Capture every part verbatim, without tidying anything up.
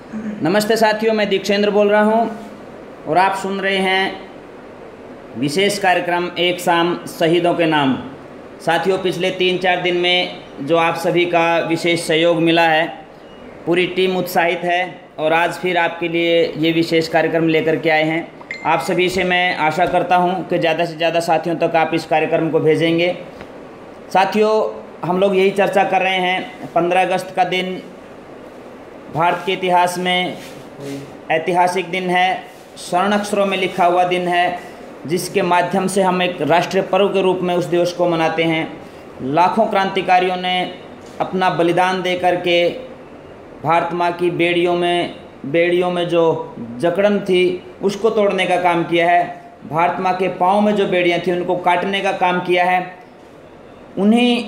नमस्ते साथियों, मैं दीक्षेंद्र बोल रहा हूं और आप सुन रहे हैं विशेष कार्यक्रम एक शाम शहीदों के नाम। साथियों, पिछले तीन चार दिन में जो आप सभी का विशेष सहयोग मिला है, पूरी टीम उत्साहित है और आज फिर आपके लिए ये विशेष कार्यक्रम लेकर के आए हैं। आप सभी से मैं आशा करता हूं कि ज़्यादा से ज़्यादा साथियों तक आप इस कार्यक्रम को भेजेंगे। साथियों, हम लोग यही चर्चा कर रहे हैं, पंद्रह अगस्त का दिन भारत के इतिहास में ऐतिहासिक दिन है, स्वर्ण अक्षरों में लिखा हुआ दिन है, जिसके माध्यम से हम एक राष्ट्रीय पर्व के रूप में उस दिवस को मनाते हैं। लाखों क्रांतिकारियों ने अपना बलिदान दे करके भारत माँ की बेड़ियों में बेड़ियों में जो जकड़न थी उसको तोड़ने का काम किया है। भारत माँ के पाँव में जो बेड़ियाँ थी उनको काटने का काम किया है। उन्हीं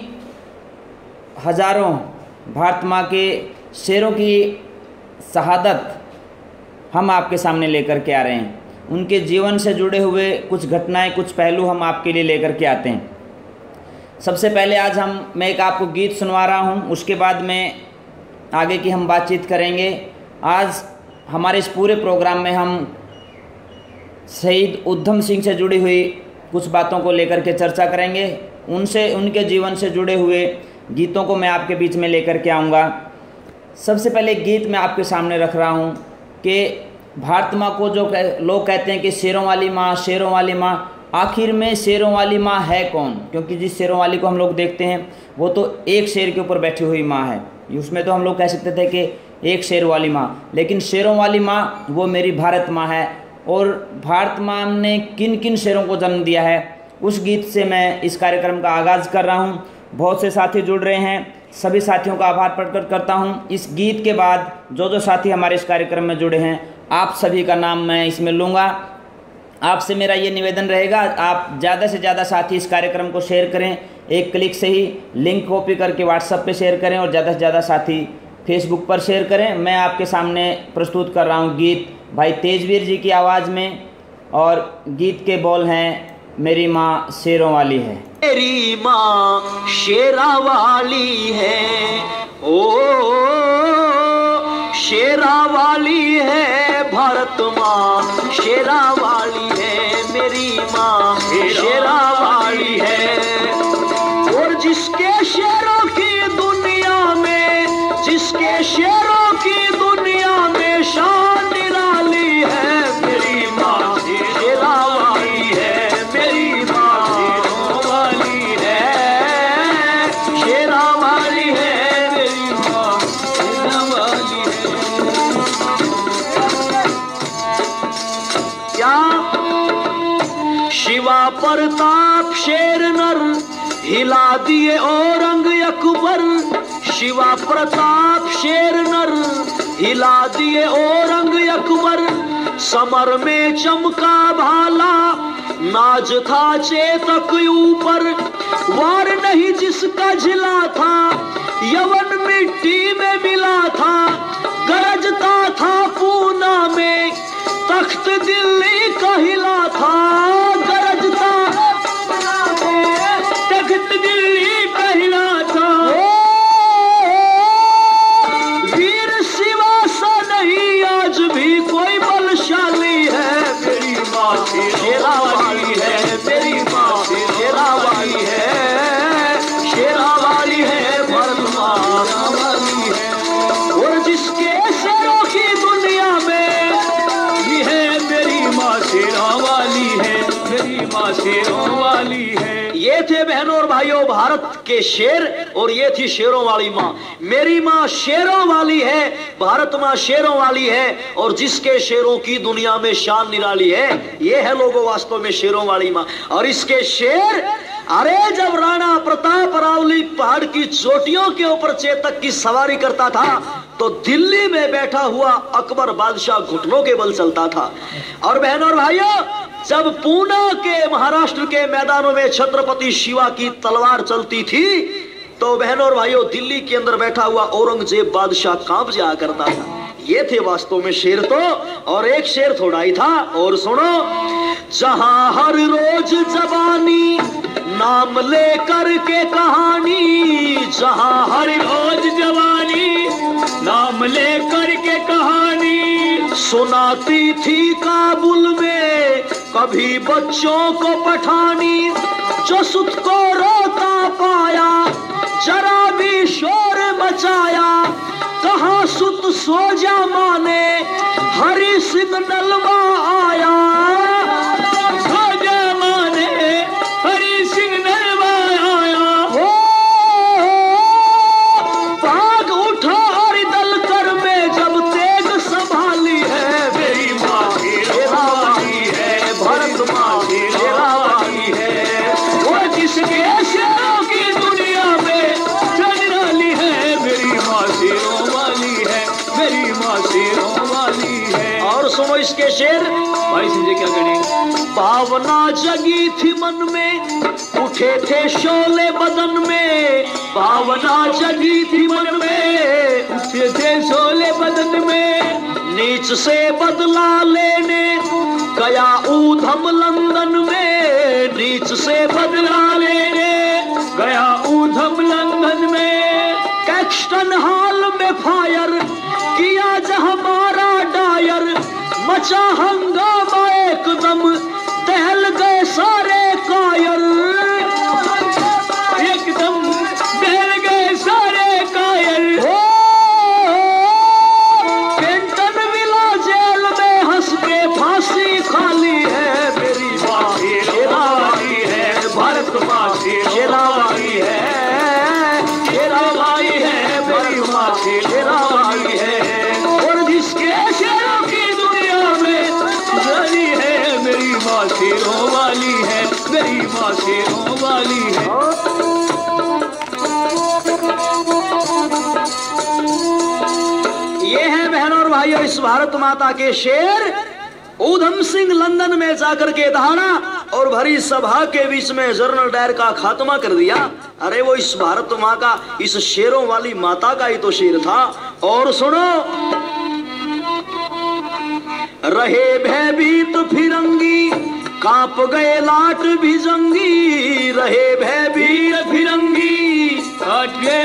हजारों भारत माँ के शेरों की शहादत हम आपके सामने लेकर के आ रहे हैं। उनके जीवन से जुड़े हुए कुछ घटनाएं, कुछ पहलू हम आपके लिए लेकर के आते हैं। सबसे पहले आज हम मैं एक आपको गीत सुनवा रहा हूं, उसके बाद में आगे की हम बातचीत करेंगे। आज हमारे इस पूरे प्रोग्राम में हम शहीद उधम सिंह से जुड़ी हुई कुछ बातों को लेकर के चर्चा करेंगे। उनसे उनके जीवन से जुड़े हुए गीतों को मैं आपके बीच में लेकर के आऊँगा। सबसे पहले गीत मैं आपके सामने रख रहा हूँ कि भारत माँ को जो कह, लोग कहते हैं कि शेरों वाली माँ, शेरों वाली माँ, आखिर में शेरों वाली माँ है कौन? क्योंकि जिस शेरों वाली को हम लोग देखते हैं वो तो एक शेर के ऊपर बैठी हुई माँ है। उसमें तो हम लोग कह सकते थे कि एक शेर वाली माँ, लेकिन शेरों वाली माँ वो मेरी भारत माँ है। और भारत माँ ने किन किन शेरों को जन्म दिया है, उस गीत से मैं इस कार्यक्रम का आगाज़ कर रहा हूँ। बहुत से साथी जुड़ रहे हैं, सभी साथियों का आभार प्रकट करता हूं। इस गीत के बाद जो जो साथी हमारे इस कार्यक्रम में जुड़े हैं, आप सभी का नाम मैं इसमें लूँगा। आपसे मेरा ये निवेदन रहेगा, आप ज़्यादा से ज़्यादा साथी इस कार्यक्रम को शेयर करें। एक क्लिक से ही लिंक कॉपी करके व्हाट्सएप पे शेयर करें और ज़्यादा से ज़्यादा साथी फेसबुक पर शेयर करें। मैं आपके सामने प्रस्तुत कर रहा हूँ गीत भाई तेजवीर जी की आवाज़ में, और गीत के बोल हैं मेरी माँ शेरों वाली है। मेरी माँ शेरा वाली है, ओ शेरा वाली है, भारत माँ शेरा वाली है, मेरी माँ शेरा वाली है। और जिसके शेरों की दुनिया में, जिसके शेरों की दुनिया में शान निराली है, मेरी माँ शेरा वाली है, मेरी माँ शेरों वाली है, शेरा वाली है, मेरी माँ शेरा वाली है। क्या शिवा प्रताप शेर नर हिला दिए औरंग अकबर, शिवा प्रताप शेर नर हिला दिए औरंग अकबर। समर में चमका भाला, नाज था चेतक ऊपर, वार नहीं जिसका झिला था, यवन मिट्टी में मिला था, गरजता था पूना में, तख्त दिल्ली का हिला था, गरजता तख्त दिल्ली का हिला था। वीर शिवा सा नहीं आज भी कोई बलशाली है, मेरी माँ शेरा वाली है, मेरी माँ शेरा वाली है, शेरा वाली है, भारत माँ वाली है। और जिसके शेरों की दुनिया में ये है, मेरी माँ शेरा वाली है, मेरी माँ शेरों वाली है। ये थे बहनों और भाइयों भारत के शेर, और ये थी शेरों वाली माँ। मेरी माँ शेरों वाली है, भारत माँ शेरों वाली है, और जिसके शेरों की दुनिया में शान निराली है, ये है लोगों वास्तव में शेरों वाली माँ। और इसके शेर, अरे जब राणा प्रताप अरावली पहाड़ की चोटियों के ऊपर चेतक की सवारी करता था, तो दिल्ली में बैठा हुआ अकबर बादशाह घुटनों के बल चलता था। और बहनों और भाइयों, जब पूना के महाराष्ट्र के मैदानों में छत्रपति शिवा की तलवार चलती थी, तो बहनों और भाइयों दिल्ली के अंदर बैठा हुआ औरंगजेब बादशाह कांप जाया करता था। ये थे वास्तव में शेर तो, और एक शेर थोड़ा ही था। और सुनो, जहां हर रोज जवानी नाम लेकर के कहानी, जहां हर रोज जवानी नाम लेकर के कहानी, सुनाती थी काबुल में कभी बच्चों को पठानी, जो सुत को रोता पाया जरा भी शोर मचाया, कहा सुत सो जा माने हरि सिंह नलवा आया, सो जा माने हरि सिंह नलवा आया। हो भाग उठा और दल कर में जब तेग संभाली है, मेरी माँ शेरा वाली है, भरत माँ शेरा वाली है, वो जिसके शेरों की दुनिया में चंद्राली है, मेरी माँ शेरों वाली है, मेरी माँ शेरों वाली है। और सुनो इसके शेर, भाई समझे क्या करें। भावना जगी थी मन में उठे थे शोले बदन में, भावना जगी थी मन में उठे थे शोले बदन में, नीच से बदला लेने गया ऊधम लंदन में, नीच से बदला लेने गया ऊधम लंदन में, कैक्सटन हॉल में फायर किया जहां मारा डायर, मचा हंगामा एकदम दहल गए सारे कायल, एकदम दहल गए सारे कायल। हो पेंटन विला जेल में हंस के फांसी खाली है, मेरी माँ शेरा वाली है, भारत माँ शेरा वाली है, शेरा वाली है, मेरी माँ शेरा वाली है। और जिसके शेरों की दुनिया में जानी है, मेरी माँ शेरों वाली है, मेरी माँ शेरों वाली है। ये है बहनों और भाइयों इस भारत माता के शेर। ऊधम सिंह लंदन में जाकर के दहाड़ा और भरी सभा के बीच में जनरल डायर का खात्मा कर दिया। अरे वो इस भारत माँ का, इस शेरों वाली माता का ही तो शेर था। और सुनो, रहे भयभीत फिरंगी कांप गए लाट भिजंगी, रहे भयभीत फिरंगी काट गए,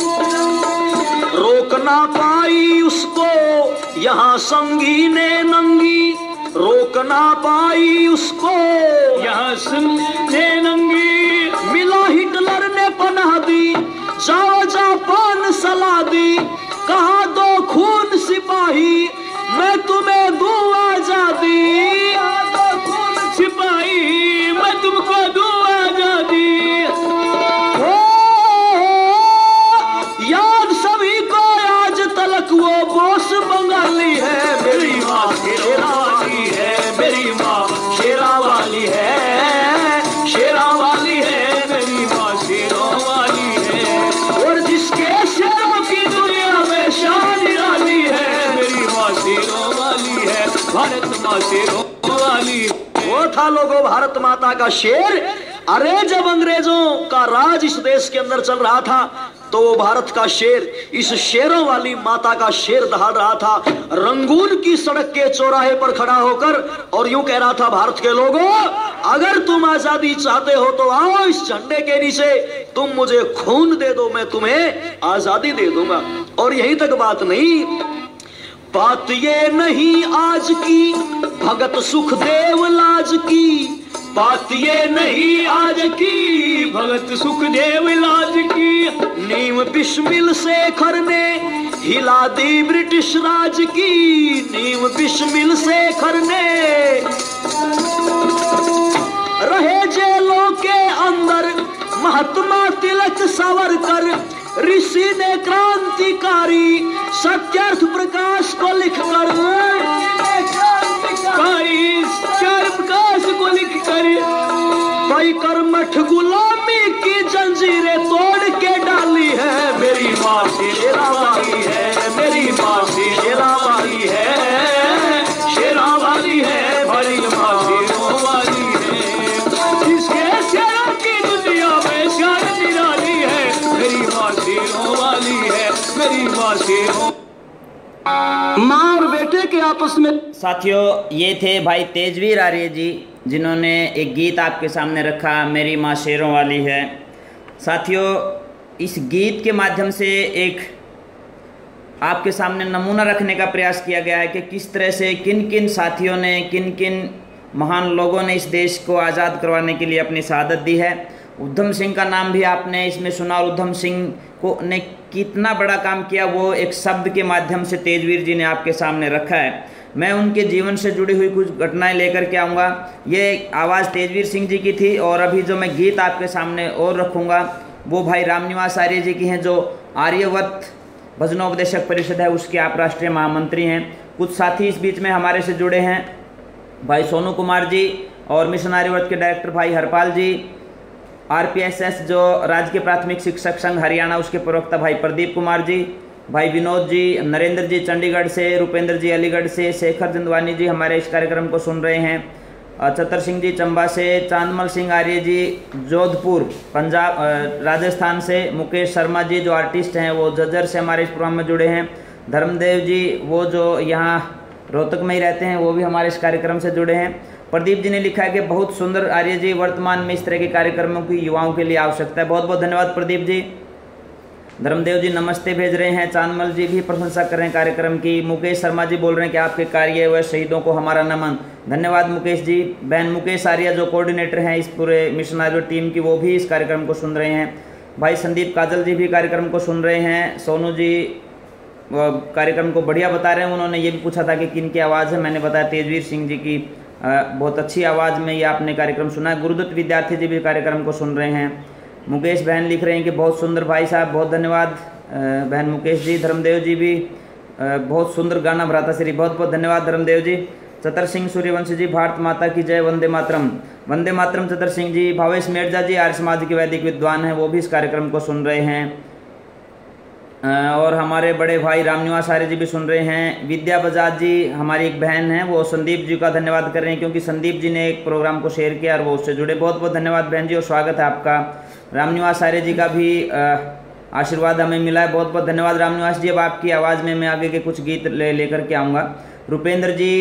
रोक ना पाई उसको यहाँ संगी ने नंगी, रोक ना पाई उसको यहाँ संगी ने नंगी, मिला हिटलर ने पनाह दी जाओ जापान सलाह दी, कहा दो खून सिपाही मैं तुम्हें दूं आजादी, दो खून सिपाही मैं तुमको दूं आजादी। हो याद सभी को आज तलक वो बोस बंगाली है, मेरी माँ शेरा वाली है, मेरी माँ शेरा वाली है, शेरा वाली है, मेरी माँ शेरों वाली है। और जिसके शेरों की दुनिया में शान निराली है, मेरी माँ शेरों वाली है, भारत माँ शेरों वाली। वो था लोगों भारत माता का शेर। अरे जब अंग्रेजों का राज इस देश के अंदर चल रहा था तो वो भारत का शेर इस शेरों वाली माता का शेर दहाड़ रहा था रंगून की सड़क के चौराहे पर खड़ा होकर, और यूं कह रहा था भारत के लोगों, अगर तुम आजादी चाहते हो तो आओ इस झंडे के नीचे, तुम मुझे खून दे दो मैं तुम्हें आजादी दे दूंगा। और यहीं तक बात नहीं, बात ये नहीं आज की भगत सुखदेव लाज की, बात ये नहीं आज की भगत सुखदेव लाज की, नीम बिस्मिल शेखर ने हिला दी ब्रिटिश राज की, नीम बिस्मिल शेखर ने रहे जेलों के अंदर महात्मा तिलक सावरकर, ऋषि ने क्रांतिकारी सत्यार्थ प्रकाश को लिखकर, प्रकाश को लिखकर भाई कर्मठ गुलामी की जंजीरें तोड़ के डाली है, मेरी माँ शेरा वाली है, मेरी माँ शेरा वाली है, शेरा वाली है, बड़ी माँ शेरों वाली है। जिसके शेरों की दुनिया में शान निराली है, मेरी माँ शेरों वाली है, मेरी माँ शेरों। माँ और बेटे के आपस में। साथियों, ये थे भाई तेजवीर आर्य जी जिन्होंने एक गीत आपके सामने रखा, मेरी माँ शेरों वाली है। साथियों, इस गीत के माध्यम से एक आपके सामने नमूना रखने का प्रयास किया गया है कि किस तरह से किन किन साथियों ने, किन किन महान लोगों ने इस देश को आज़ाद करवाने के लिए अपनी शहादत दी है। उधम सिंह का नाम भी आपने इसमें सुना, और उधम सिंह को ने कितना बड़ा काम किया वो एक शब्द के माध्यम से तेजवीर जी ने आपके सामने रखा है। मैं उनके जीवन से जुड़ी हुई कुछ घटनाएं लेकर के आऊँगा। ये आवाज़ तेजवीर सिंह जी की थी, और अभी जो मैं गीत आपके सामने और रखूँगा वो भाई रामनिवास आर्य जी की हैं, जो आर्यवत भजनोपदेशक परिषद है उसके आप राष्ट्रीय महामंत्री हैं। कुछ साथी इस बीच में हमारे से जुड़े हैं, भाई सोनू कुमार जी, और मिशन आर्यवत के डायरेक्टर भाई हरपाल जी, आरपीएसएस जो राजकीय प्राथमिक शिक्षक संघ हरियाणा उसके प्रवक्ता भाई प्रदीप कुमार जी, भाई विनोद जी, नरेंद्र जी चंडीगढ़ से, रुपेंद्र जी अलीगढ़ से, शेखर जंदवानी जी हमारे इस कार्यक्रम को सुन रहे हैं, चतर सिंह जी चंबा से, चांदमल सिंह आर्य जी जोधपुर पंजाब राजस्थान से, मुकेश शर्मा जी जो आर्टिस्ट हैं वो जज्जर से हमारे इस प्रोग्राम में जुड़े हैं, धर्मदेव जी वो जो यहाँ रोहतक में ही रहते हैं वो भी हमारे इस कार्यक्रम से जुड़े हैं। प्रदीप जी ने लिखा है कि बहुत सुंदर आर्य जी, वर्तमान में इस तरह के कार्यक्रमों की युवाओं के लिए आवश्यकता है। बहुत बहुत धन्यवाद प्रदीप जी। धर्मदेव जी नमस्ते भेज रहे हैं, चांदमल जी भी प्रशंसा कर रहे हैं कार्यक्रम की, मुकेश शर्मा जी बोल रहे हैं कि आपके कार्य व शहीदों को हमारा नमन। धन्यवाद मुकेश जी। बहन मुकेश आर्य जो कोऑर्डिनेटर हैं इस पूरे मिशन आर्य टीम की, वो भी इस कार्यक्रम को सुन रहे हैं। भाई संदीप काजल जी भी कार्यक्रम को सुन रहे हैं। सोनू जी कार्यक्रम को बढ़िया बता रहे हैं। उन्होंने ये भी पूछा था कि किन की आवाज़ है, मैंने बताया तेजवीर सिंह जी की बहुत अच्छी आवाज़ में ये आपने कार्यक्रम सुना है। गुरुदत्त विद्यार्थी जी भी कार्यक्रम को सुन रहे हैं। मुकेश बहन लिख रहे हैं कि बहुत सुंदर भाई साहब, बहुत धन्यवाद बहन मुकेश जी। धर्मदेव जी भी बहुत सुंदर गाना भ्राता श्री, बहुत बहुत धन्यवाद धर्मदेव जी। चतर सिंह सूर्यवंशी जी भारत माता की जय, वंदे मातरम। वंदे मातरम चतर सिंह जी। भावेश मिर्जा जी आर्य समाज के वैदिक विद्वान हैं, वो भी इस कार्यक्रम को सुन रहे हैं। और हमारे बड़े भाई रामनिवास आर्य जी भी सुन रहे हैं। विद्या बजाज जी हमारी एक बहन है, वो संदीप जी का धन्यवाद कर रहे हैं क्योंकि संदीप जी ने एक प्रोग्राम को शेयर किया और वो उससे जुड़े। बहुत बहुत धन्यवाद बहन जी और स्वागत है आपका। रामनिवास आर्य जी का भी आशीर्वाद हमें मिला है, बहुत बहुत धन्यवाद रामनिवास जी। अब आपकी आवाज़ में मैं आगे के कुछ गीत ले लेकर के आऊँगा। रुपेंद्र जी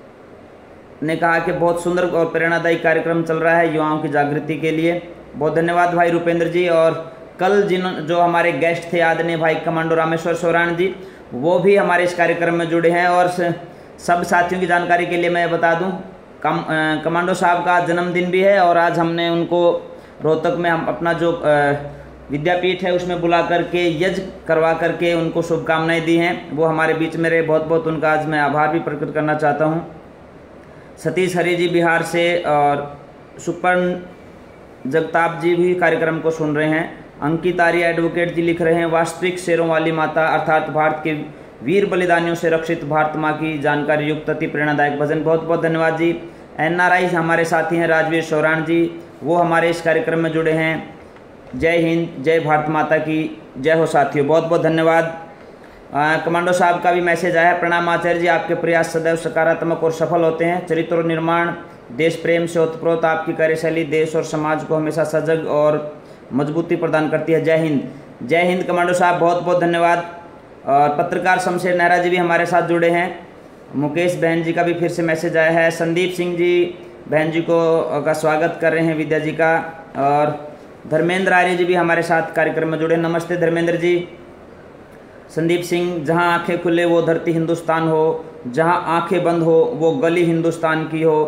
ने कहा कि बहुत सुंदर और प्रेरणादायी कार्यक्रम चल रहा है युवाओं की जागृति के लिए, बहुत धन्यवाद भाई रुपेंद्र जी। और कल जिन जो हमारे गेस्ट थे आदरणीय भाई कमांडो रामेश्वर सोराण जी, वो भी हमारे इस कार्यक्रम में जुड़े हैं। और सब साथियों की जानकारी के लिए मैं बता दूं, कम कमांडो साहब का जन्मदिन भी है और आज हमने उनको रोहतक में हम अपना जो विद्यापीठ है उसमें बुला करके यज्ञ करवा करके उनको शुभकामनाएं दी हैं। वो हमारे बीच में रहे, बहुत बहुत उनका आज मैं आभार भी प्रकट करना चाहता हूँ। सतीश हरि जी बिहार से और सुपर्ण जगताप जी भी कार्यक्रम को सुन रहे हैं। अंकित आर्य एडवोकेट जी लिख रहे हैं, वास्तविक शेरों वाली माता अर्थात भारत के वीर बलिदानियों से रक्षित भारत माँ की जानकारी युक्त अति प्रेरणादायक भजन, बहुत बहुत धन्यवाद जी। एन आर आई हमारे साथी हैं राजवीर सोराण जी, वो हमारे इस कार्यक्रम में जुड़े हैं। जय हिंद, जय भारत माता की जय हो साथियों, बहुत बहुत धन्यवाद। कमांडो साहब का भी मैसेज आया, प्रणाम आचार्य जी, आपके प्रयास सदैव सकारात्मक और सफल होते हैं। चरित्र निर्माण देश प्रेम से ओतप्रोत आपकी कार्यशैली देश और समाज को हमेशा सजग और मजबूती प्रदान करती है। जय हिंद, जय हिंद कमांडो साहब, बहुत बहुत धन्यवाद। और पत्रकार शमशेर नेहरा जी भी हमारे साथ जुड़े हैं। मुकेश बहन जी का भी फिर से मैसेज आया है। संदीप सिंह जी बहन जी को का स्वागत कर रहे हैं विद्या जी का। और धर्मेंद्र आर्य जी भी हमारे साथ कार्यक्रम में जुड़े, नमस्ते धर्मेंद्र जी। संदीप सिंह, जहां आंखें खुले वो धरती हिंदुस्तान हो, जहां आंखें बंद हो वो गली हिंदुस्तान की हो,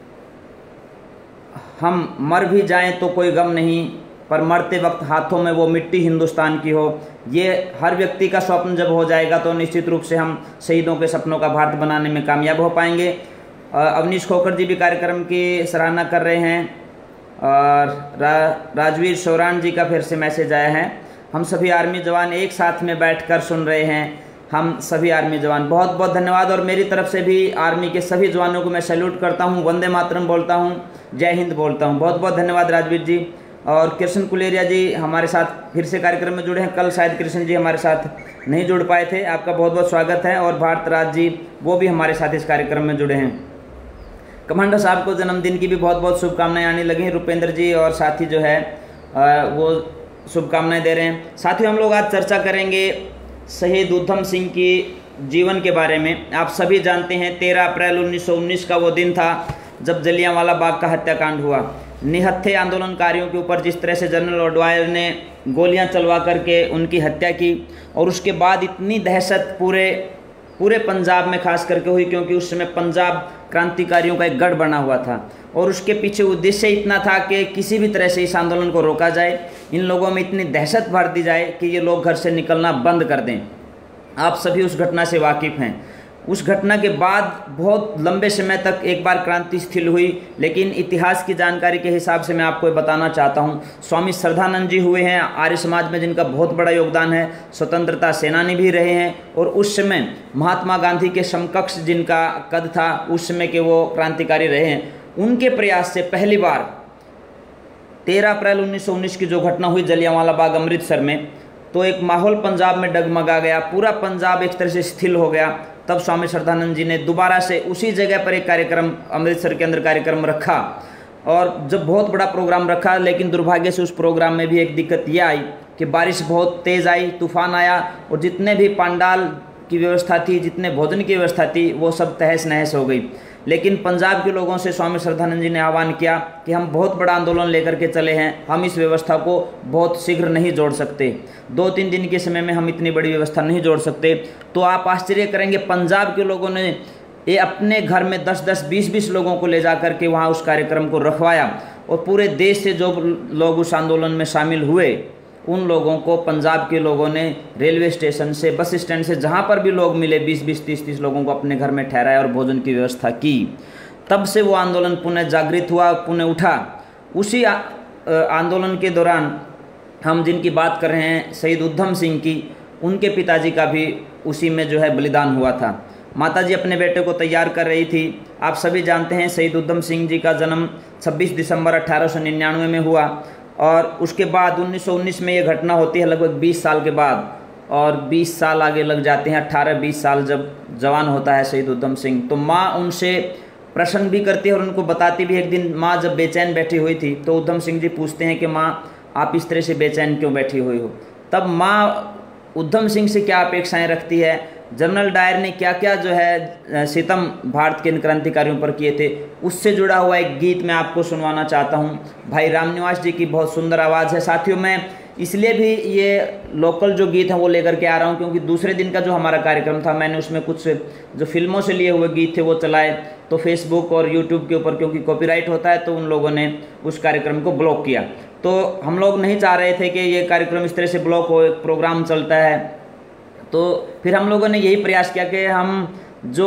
हम मर भी जाएं तो कोई गम नहीं, पर मरते वक्त हाथों में वो मिट्टी हिंदुस्तान की हो। ये हर व्यक्ति का स्वप्न जब हो जाएगा तो निश्चित रूप से हम शहीदों के सपनों का भारत बनाने में कामयाब हो पाएंगे। अवनीश खोखर जी भी कार्यक्रम की सराहना कर रहे हैं। और रा, राजवीर सोराण जी का फिर से मैसेज आया है, हम सभी आर्मी जवान एक साथ में बैठकर सुन रहे हैं, हम सभी आर्मी जवान, बहुत बहुत धन्यवाद। और मेरी तरफ से भी आर्मी के सभी जवानों को मैं सैल्यूट करता हूं, वंदे मातरम बोलता हूं, जय हिंद बोलता हूं, बहुत बहुत धन्यवाद राजवीर जी। और कृष्ण कुलेरिया जी हमारे साथ फिर से कार्यक्रम में जुड़े हैं, कल शायद कृष्ण जी हमारे साथ नहीं जुड़ पाए थे, आपका बहुत बहुत स्वागत है। और भारत राज जी वो भी हमारे साथ इस कार्यक्रम में जुड़े हैं। कमांडो साहब को जन्मदिन की भी बहुत बहुत शुभकामनाएं आने लगी हैं, रुपेंद्र जी और साथी जो है वो शुभकामनाएं दे रहे हैं। साथियों, हम लोग आज चर्चा करेंगे शहीद उधम सिंह की जीवन के बारे में। आप सभी जानते हैं तेरह अप्रैल उन्नीस सौ उन्नीस का वो दिन था जब जलियांवाला बाग का हत्याकांड हुआ। निहत्थे आंदोलनकारियों के ऊपर जिस तरह से जनरल ओडवायर ने गोलियां चलवा करके उनकी हत्या की। और उसके बाद इतनी दहशत पूरे पूरे पंजाब में खास करके हुई, क्योंकि उस समय पंजाब क्रांतिकारियों का एक गढ़ बना हुआ था और उसके पीछे उद्देश्य इतना था कि किसी भी तरह से इस आंदोलन को रोका जाए, इन लोगों में इतनी दहशत भर दी जाए कि ये लोग घर से निकलना बंद कर दें। आप सभी उस घटना से वाकिफ़ हैं। उस घटना के बाद बहुत लंबे समय तक एक बार क्रांति शिथिल हुई, लेकिन इतिहास की जानकारी के हिसाब से मैं आपको ये बताना चाहता हूँ, स्वामी श्रद्धानंद जी हुए हैं आर्य समाज में, जिनका बहुत बड़ा योगदान है, स्वतंत्रता सेनानी भी रहे हैं और उस समय महात्मा गांधी के समकक्ष जिनका कद था उस समय के वो क्रांतिकारी रहे हैं। उनके प्रयास से पहली बार तेरह अप्रैल उन्नीस सौ उन्नीस की जो घटना हुई जलियांवाला बाग अमृतसर में, तो एक माहौल पंजाब में डगमगा गया, पूरा पंजाब एक तरह से शिथिल हो गया। तब स्वामी श्रद्धानंद जी ने दोबारा से उसी जगह पर एक कार्यक्रम अमृतसर के अंदर कार्यक्रम रखा और जब बहुत बड़ा प्रोग्राम रखा, लेकिन दुर्भाग्य से उस प्रोग्राम में भी एक दिक्कत यह आई कि बारिश बहुत तेज़ आई, तूफान आया और जितने भी पंडाल की व्यवस्था थी, जितने भोजन की व्यवस्था थी, वो सब तहस नहस हो गई। लेकिन पंजाब के लोगों से स्वामी श्रद्धानंद जी ने आह्वान किया कि हम बहुत बड़ा आंदोलन लेकर के चले हैं, हम इस व्यवस्था को बहुत शीघ्र नहीं जोड़ सकते, दो तीन दिन के समय में हम इतनी बड़ी व्यवस्था नहीं जोड़ सकते। तो आप आश्चर्य करेंगे, पंजाब के लोगों ने ये अपने घर में दस दस बीस बीस लोगों को ले जा करके वहाँ उस कार्यक्रम को रखवाया और पूरे देश से जो लोग उस आंदोलन में शामिल हुए उन लोगों को पंजाब के लोगों ने रेलवे स्टेशन से, बस स्टैंड से, जहाँ पर भी लोग मिले बीस बीस तीस तीस लोगों को अपने घर में ठहराया और भोजन की व्यवस्था की। तब से वो आंदोलन पुनः जागृत हुआ, पुनः उठा। उसी आंदोलन के दौरान हम जिनकी बात कर रहे हैं शहीद उधम सिंह की, उनके पिताजी का भी उसी में जो है बलिदान हुआ था। माताजी अपने बेटे को तैयार कर रही थी। आप सभी जानते हैं शहीद उधम सिंह जी का जन्म छब्बीस दिसंबर अठारह सौ निन्यानवे में हुआ और उसके बाद उन्नीस सौ उन्नीस में ये घटना होती है, लगभग बीस साल के बाद, और बीस साल आगे लग जाते हैं, अट्ठारह बीस साल जब जवान होता है शहीद उधम सिंह। तो माँ उनसे प्रश्न भी करती है और उनको बताती भी। एक दिन माँ जब बेचैन बैठी हुई थी तो उधम सिंह जी पूछते हैं कि माँ आप इस तरह से बेचैन क्यों बैठी हुई हो। तब माँ उधम सिंह से क्या अपेक्षाएं रखती है, जनरल डायर ने क्या क्या जो है सितम भारत के क्रांतिकारियों पर किए थे, उससे जुड़ा हुआ एक गीत मैं आपको सुनवाना चाहता हूँ। भाई रामनिवास जी की बहुत सुंदर आवाज़ है। साथियों, मैं इसलिए भी ये लोकल जो गीत हैं वो लेकर के आ रहा हूँ क्योंकि दूसरे दिन का जो हमारा कार्यक्रम था मैंने उसमें कुछ जो फिल्मों से लिए हुए गीत थे वो चलाए, तो फेसबुक और यूट्यूब के ऊपर क्योंकि कॉपीराइट होता है तो उन लोगों ने उस कार्यक्रम को ब्लॉक किया। तो हम लोग नहीं चाह रहे थे कि ये कार्यक्रम इस तरह से ब्लॉक हो, एक प्रोग्राम चलता है। तो फिर हम लोगों ने यही प्रयास किया कि हम जो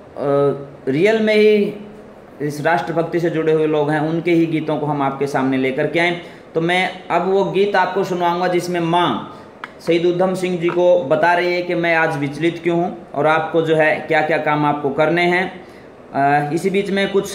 आ, रियल में ही इस राष्ट्रभक्ति से जुड़े हुए लोग हैं उनके ही गीतों को हम आपके सामने लेकर के आएँ। तो मैं अब वो गीत आपको सुनवाऊंगा जिसमें माँ शहीद उधम सिंह जी को बता रही है कि मैं आज विचलित क्यों हूँ और आपको जो है क्या क्या काम आपको करने हैं। इसी बीच में कुछ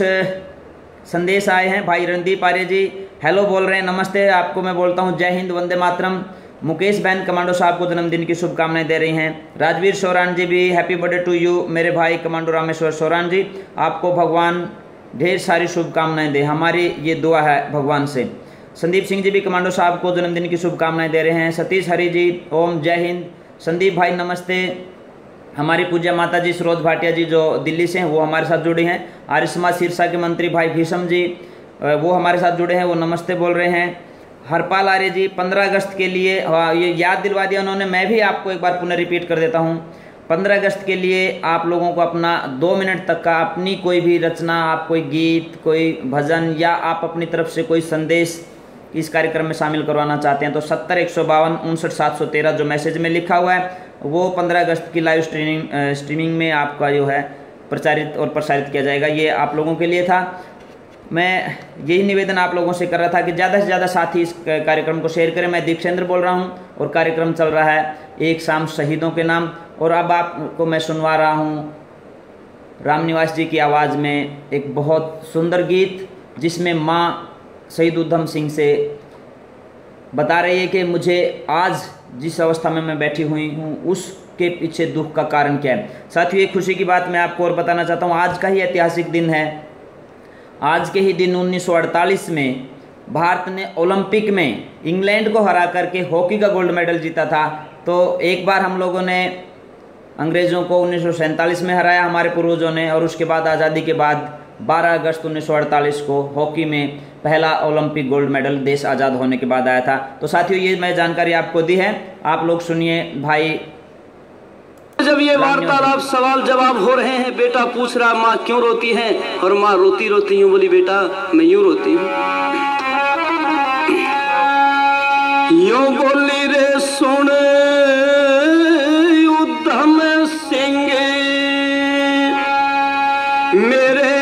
संदेश आए हैं। भाई रणदीप आर्य जी हेलो बोल रहे हैं, नमस्ते। आपको मैं बोलता हूँ जय हिंद, वंदे मातरम। मुकेश बहन कमांडो साहब को जन्मदिन की शुभकामनाएं दे रही हैं। राजवीर सोरान जी भी हैप्पी बर्थडे टू यू मेरे भाई कमांडो रामेश्वर सोरान जी, आपको भगवान ढेर सारी शुभकामनाएं दे, हमारी ये दुआ है भगवान से। संदीप सिंह जी भी कमांडो साहब को जन्मदिन की शुभकामनाएं दे रहे हैं। सतीश हरी जी ओम जय हिंद। संदीप भाई नमस्ते। हमारी पूज्य माता जी सरोज भाटिया जी जो दिल्ली से हैं वो हमारे साथ जुड़े हैं। आर्य समाज सिरसा के मंत्री भाई भीषम जी वो हमारे साथ जुड़े हैं, वो नमस्ते बोल रहे हैं। हरपाल आर्य जी पंद्रह अगस्त के लिए ये याद दिलवा दिया उन्होंने, मैं भी आपको एक बार पुनः रिपीट कर देता हूँ। पंद्रह अगस्त के लिए आप लोगों को अपना दो मिनट तक का अपनी कोई भी रचना, आप कोई गीत, कोई भजन या आप अपनी तरफ से कोई संदेश इस कार्यक्रम में शामिल करवाना चाहते हैं तो सत्तर एक सौ बावन उनसठ सात सौ तेरह जो मैसेज में लिखा हुआ है वो पंद्रह अगस्त की लाइव स्ट्रीमिंग स्ट्रीमिंग में आपका जो है प्रचारित और प्रसारित किया जाएगा। ये आप लोगों के लिए था। मैं यही निवेदन आप लोगों से कर रहा था कि ज़्यादा से ज़्यादा साथी इस कार्यक्रम को शेयर करें। मैं दीक्षेंद्र बोल रहा हूँ और कार्यक्रम चल रहा है एक शाम शहीदों के नाम। और अब आपको मैं सुनवा रहा हूँ रामनिवास जी की आवाज़ में एक बहुत सुंदर गीत जिसमें माँ शहीद उधम सिंह से बता रही है कि मुझे आज जिस अवस्था में मैं बैठी हुई हूँ उसके पीछे दुख का कारण क्या है। साथियों, एक खुशी की बात मैं आपको और बताना चाहता हूँ। आज का ही ऐतिहासिक दिन है। आज के ही दिन उन्नीस सौ अड़तालीस में भारत ने ओलंपिक में इंग्लैंड को हरा करके हॉकी का गोल्ड मेडल जीता था। तो एक बार हम लोगों ने अंग्रेज़ों को उन्नीस सौ सैंतालीस में हराया हमारे पूर्वजों ने, और उसके बाद आज़ादी के बाद बारह अगस्त उन्नीस सौ अड़तालीस को हॉकी में पहला ओलंपिक गोल्ड मेडल देश आज़ाद होने के बाद आया था। तो साथियों, ये मैं जानकारी आपको दी है, आप लोग सुनिए। भाई जब ये वार्तालाप सवाल जवाब हो रहे हैं, बेटा पूछ रहा माँ क्यों रोती है, और माँ रोती रोती यूं बोली, बेटा मैं यूं रोती हूँ। यूं बोली रे सुन उधम सिंह मेरे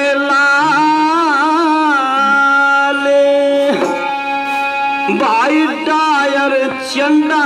लाल, भाई डायर चंदा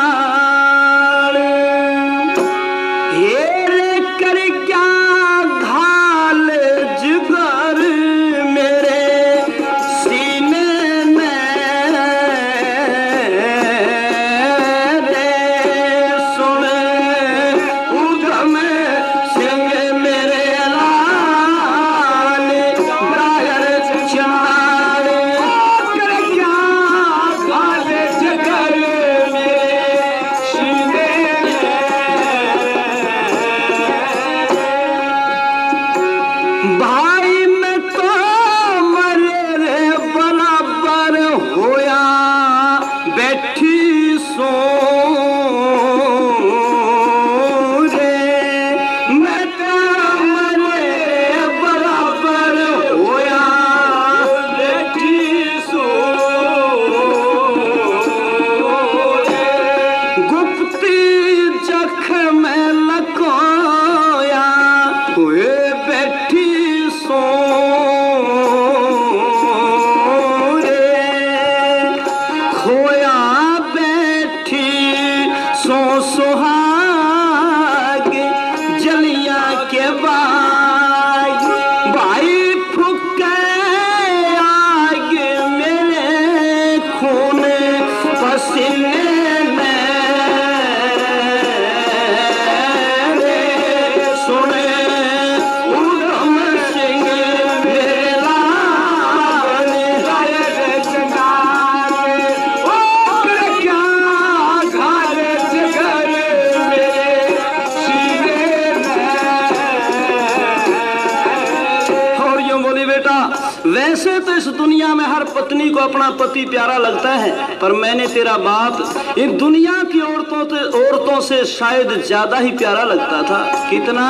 वैसे तो इस दुनिया में हर पत्नी को अपना पति प्यारा लगता है, पर मैंने तेरा बाप इन दुनिया की औरतों से औरतों से शायद ज्यादा ही प्यारा लगता था। कितना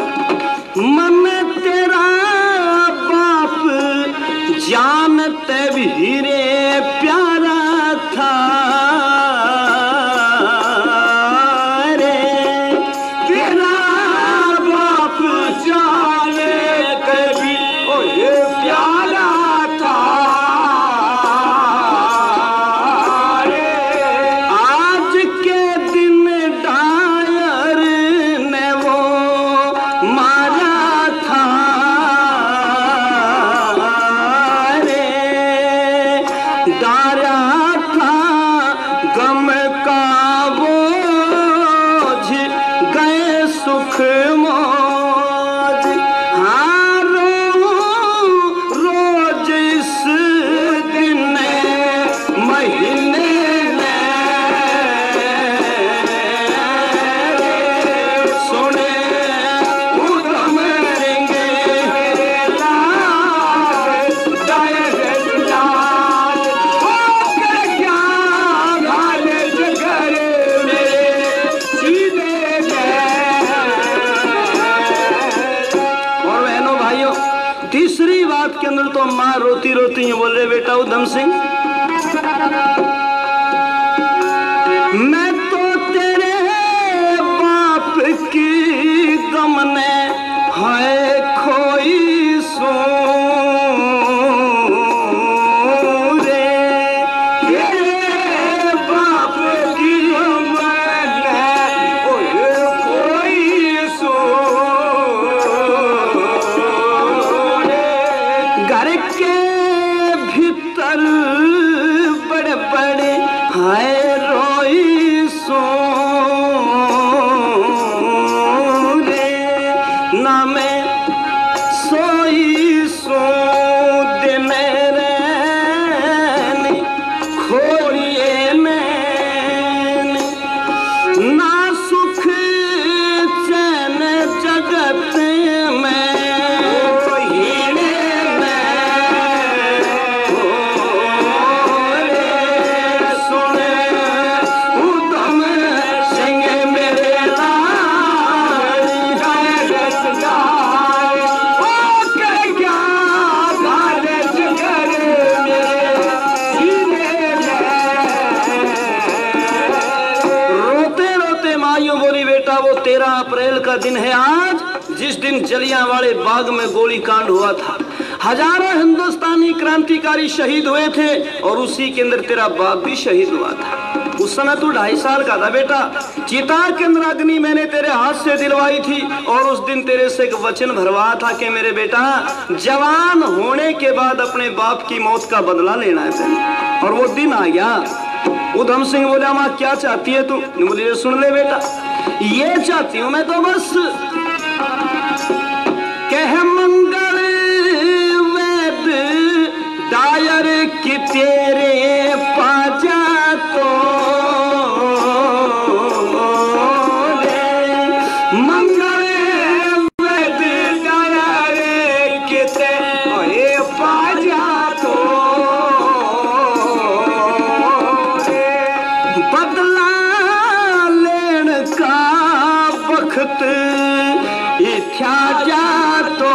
मन तेरा बाप जानते भी हीरे प्यारा था रे, तेरा बाप जाने कभी ओ ये प्यारा था रे। आज के दिन डायर ने वो मारा था रे, डारा था गम का बोझ गए सुख मौज। हाँ रो रोज इस दिन महीने में सुने उधम सिंह लाल डायर लाल होकर क्या घाल जगर मेरे सीने में। और बहनों भाइयों, तीसरी बात के अंदर तो माँ रोती रोती ही बोल रहे, बेटा उधम सिंह मैं तो तेरे बाप की गम ने है खोई सो रे, तेरे बाप की गम ने ओए खोई सो रे। घर के भीतर बड़े बड़े हाय रोई तेरह अप्रैल का दिन है आज, जिस दिन जलियांवाले बाग में गोली कांड हुआ था। हजारों हिंदुस्तानी क्रांतिकारी शहीद हुए थे और उसी के अंदर तेरा बाप भी शहीद हुआ था। उस समय तू ढाई साल का था बेटा। चितार के अंदर अग्नि मैंने तेरे हाथ से दिलवाई थी और उस दिन तेरे से एक वचन भरवाया था कि मेरे बेटा जवान होने के बाद अपने बाप की मौत का बदला लेना है तेने। और वो दिन आ गया। उधम सिंह बोला माँ क्या चाहती है तू? बोले सुन ले बेटा, ये चाहती हूँ मैं तो बस कह मंगल वेद दायर की तेरे पाजा तो मंगल वेद दायर की तेरे पाजा तो बदला लेने का वक्त इत्या जा तो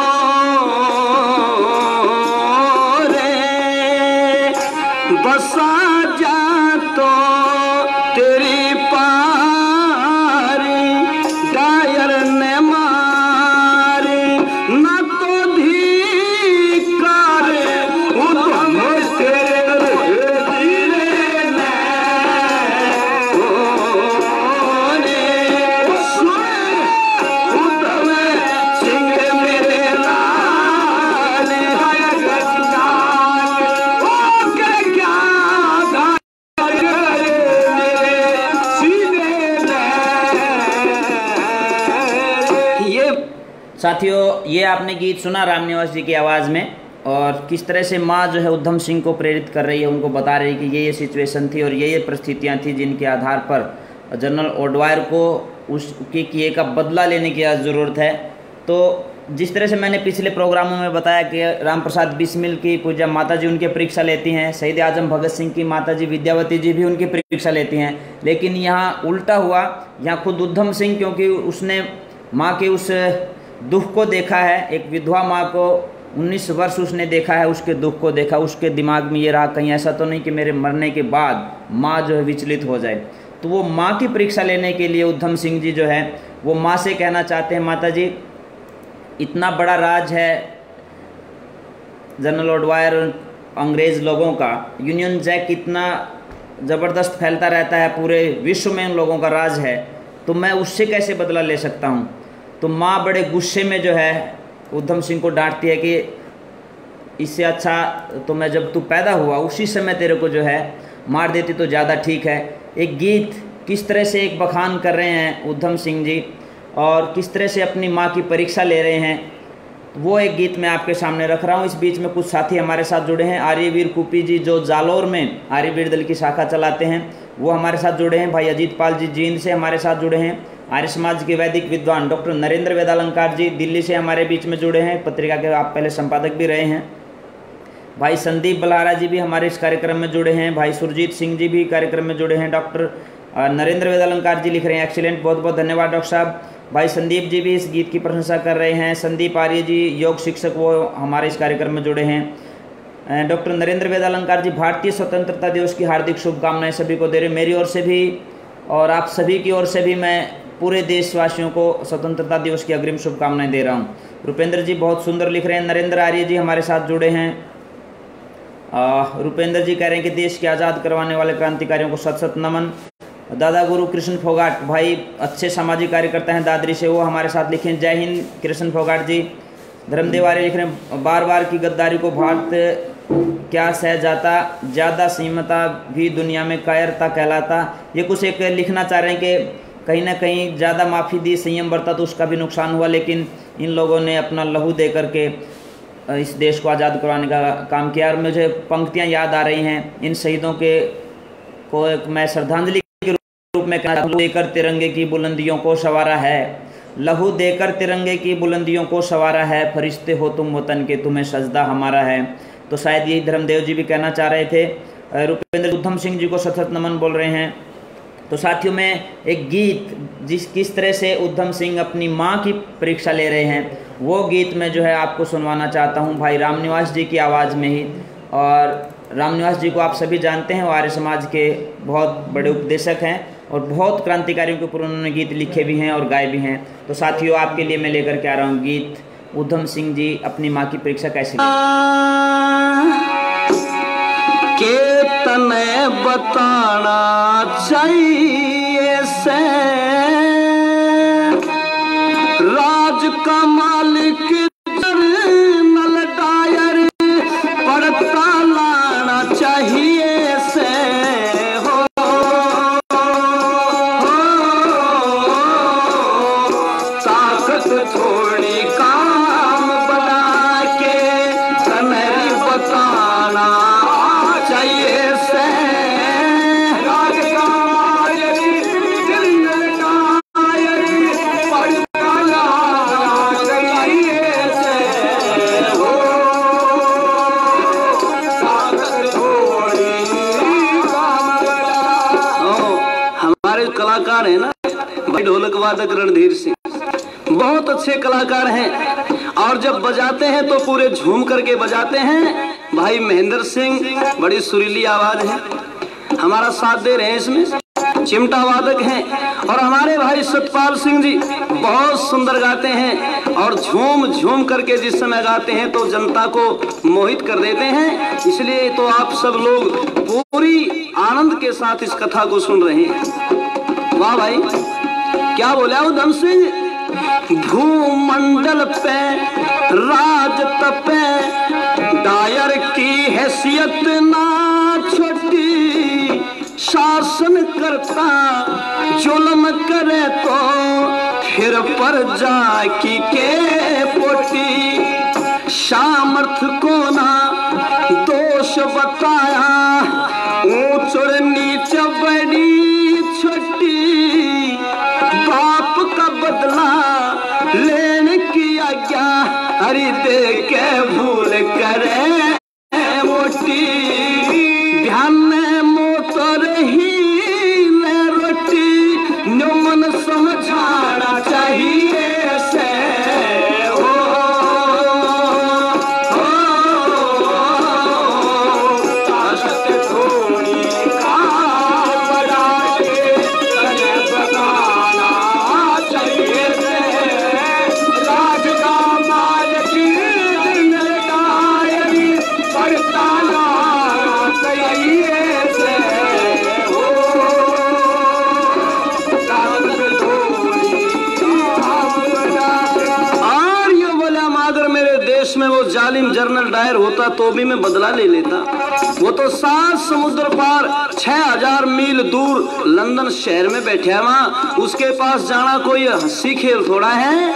रे बसा जा तो तेरी पारी डायर ने मारी न तो धिकार उधम तेरे धीरे ने साथियों, ये आपने गीत सुना राम निवास जी की आवाज़ में, और किस तरह से माँ जो है उधम सिंह को प्रेरित कर रही है, उनको बता रही है कि ये ये सिचुएशन थी और ये ये परिस्थितियाँ थी जिनके आधार पर जनरल ओडवायर को उसके किए का बदला लेने की आज ज़रूरत है। तो जिस तरह से मैंने पिछले प्रोग्रामों में बताया कि राम प्रसाद बिस्मिल की पूजा माता जी उनकी परीक्षा लेती हैं, शहीद आजम भगत सिंह की माता जी विद्यावती जी भी उनकी परीक्षा लेती हैं, लेकिन यहाँ उल्टा हुआ। यहाँ खुद उधम सिंह, क्योंकि उसने माँ के उस दुख को देखा है, एक विधवा माँ को उन्नीस वर्ष उसने देखा है, उसके दुख को देखा, उसके दिमाग में ये रहा कहीं ऐसा तो नहीं कि मेरे मरने के बाद माँ जो है विचलित हो जाए। तो वो माँ की परीक्षा लेने के लिए उधम सिंह जी जो है वो माँ से कहना चाहते हैं, माता जी इतना बड़ा राज है जनरल ओडवायर अंग्रेज़ लोगों का, यूनियन जैक इतना ज़बरदस्त फैलता रहता है, पूरे विश्व में उन लोगों का राज है, तो मैं उससे कैसे बदला ले सकता हूँ। तो माँ बड़े गुस्से में जो है उधम सिंह को डांटती है कि इससे अच्छा तो मैं जब तू पैदा हुआ उसी समय तेरे को जो है मार देती तो ज़्यादा ठीक है। एक गीत किस तरह से एक बखान कर रहे हैं उधम सिंह जी और किस तरह से अपनी माँ की परीक्षा ले रहे हैं, वो एक गीत मैं आपके सामने रख रहा हूँ। इस बीच में कुछ साथी हमारे साथ जुड़े हैं। आर्यवीर कुपी जी जो जालौर में आर्यवीर दल की शाखा चलाते हैं वो हमारे साथ जुड़े हैं। भाई अजीत पाल जी जींद से हमारे साथ जुड़े हैं। आर्य समाज के वैदिक विद्वान डॉक्टर नरेंद्र वेदालंकार जी दिल्ली से हमारे बीच में जुड़े हैं, पत्रिका के आप पहले संपादक भी रहे हैं। भाई संदीप बलहारा जी भी हमारे इस कार्यक्रम में जुड़े हैं। भाई सुरजीत सिंह जी भी कार्यक्रम में जुड़े हैं। डॉक्टर नरेंद्र वेदालंकार जी लिख रहे हैं एक्सीलेंट, बहुत बहुत धन्यवाद डॉक्टर साहब। भाई संदीप जी भी इस गीत की प्रशंसा कर रहे हैं। संदीप आर्य जी योग शिक्षक वो हमारे इस कार्यक्रम में जुड़े हैं। डॉक्टर नरेंद्र वेदालंकार जी भारतीय स्वतंत्रता दिवस की हार्दिक शुभकामनाएं सभी को दे रहे हैं, मेरी ओर से भी और आप सभी की ओर से भी मैं पूरे देशवासियों को स्वतंत्रता दिवस की अग्रिम शुभकामनाएं दे रहा हूं। रुपेंद्र जी बहुत सुंदर लिख रहे हैं। नरेंद्र आर्य जी हमारे साथ जुड़े हैं। रुपेंद्र जी कह रहे हैं कि देश के आज़ाद करवाने वाले क्रांतिकारियों को सत सत नमन। दादा गुरु कृष्ण फोगाट भाई अच्छे सामाजिक कार्यकर्ता हैं दादरी से, वो हमारे साथ लिखे। जय हिंद कृष्ण फोगाट जी। धर्मदेव आर्य लिख रहे हैं बार बार की गद्दारी को भारत क्या सह जाता, ज़्यादा सीमता भी दुनिया में कायरता कहलाता। ये कुछ एक लिखना चाह रहे हैं कि कहीं ना कहीं ज़्यादा माफ़ी दी, संयम बरता तो उसका भी नुकसान हुआ, लेकिन इन लोगों ने अपना लहू दे करके इस देश को आज़ाद करवाने का काम किया। और मुझे पंक्तियाँ याद आ रही हैं इन शहीदों के को एक मैं श्रद्धांजलि के रूप में कहना, लहू देकर तिरंगे की बुलंदियों को संवारा है, लहू देकर तिरंगे की बुलंदियों को संवारा है, फरिश्ते हो तुम वतन के तुम्हें सजदा हमारा है। तो शायद यही धर्मदेव जी भी कहना चाह रहे थे। रुपेंद्र उधम सिंह जी को सतत नमन बोल रहे हैं। तो साथियों में एक गीत जिस किस तरह से उधम सिंह अपनी माँ की परीक्षा ले रहे हैं वो गीत मैं जो है आपको सुनवाना चाहता हूँ भाई रामनिवास जी की आवाज़ में ही। और रामनिवास जी को आप सभी जानते हैं, वो आर्य समाज के बहुत बड़े उपदेशक हैं और बहुत क्रांतिकारियों के ऊपर उन्होंने गीत लिखे भी हैं और गाए भी हैं। तो साथियों, आपके लिए मैं लेकर के आ रहा हूँ गीत उधम सिंह जी अपनी माँ की परीक्षा कैसे ली। के तने बताना चाहिए से राज का मालिक जर्नल डायर पढ़ता लाना चाहिए से हो, हो ताकत थोड़ी काम बना के तने बताना चाहिए से राज का मालिक जर्नल डायर पढ़ता लाना चाहिए से हो ताकत थोड़ी काम बना। हमारे कलाकार हैं ना भाई ढोलक वादक रणधीर सिंह, बहुत अच्छे कलाकार हैं और जब बजाते हैं तो पूरे झूम करके बजाते हैं। भाई महेंद्र सिंह बड़ी सुरीली आवाज है, हमारा साथ दे रहे हैं इसमें। चिमटा वादक हैं और हमारे भाई सतपाल सिंह जी बहुत सुंदर गाते हैं और झूम झूम करके जिस समय गाते हैं तो जनता को मोहित कर देते हैं। इसलिए तो आप सब लोग पूरी आनंद के साथ इस कथा को सुन रहे हैं। वाह भाई, क्या बोला उधम सिंह। भूमंडल पे राज तपे दायर की हैसियत ना छोटी, शासन करता जुल्म करे तो फिर पर जाकी के पोटी, सामर्थ को ना दोष बताया ऊंच और नीच बड़ी छोटी, बाप का बदला लेने की आज्ञा हरि दे के भूल करे मोटी, ध्यान में मोतर ही ले रोटी न्यूमन समझाना चाहिए से हो, हो ताकत थोड़ी काम बना के तने बताना चाहिए से राज का मालिक जर्नल डायर पढ़ता लाना चाहिए से हो ताकत थोड़ी काम बना के। और ये बोला मागर मेरे देश में वो जालिम जर्नल डायर होता तो भी मैं बदला ले लेता। वो तो सात समुद्र पार छह हजार मील दूर लंदन शहर में बैठा है, वहां उसके पास जाना कोई हंसी खेल थोड़ा है।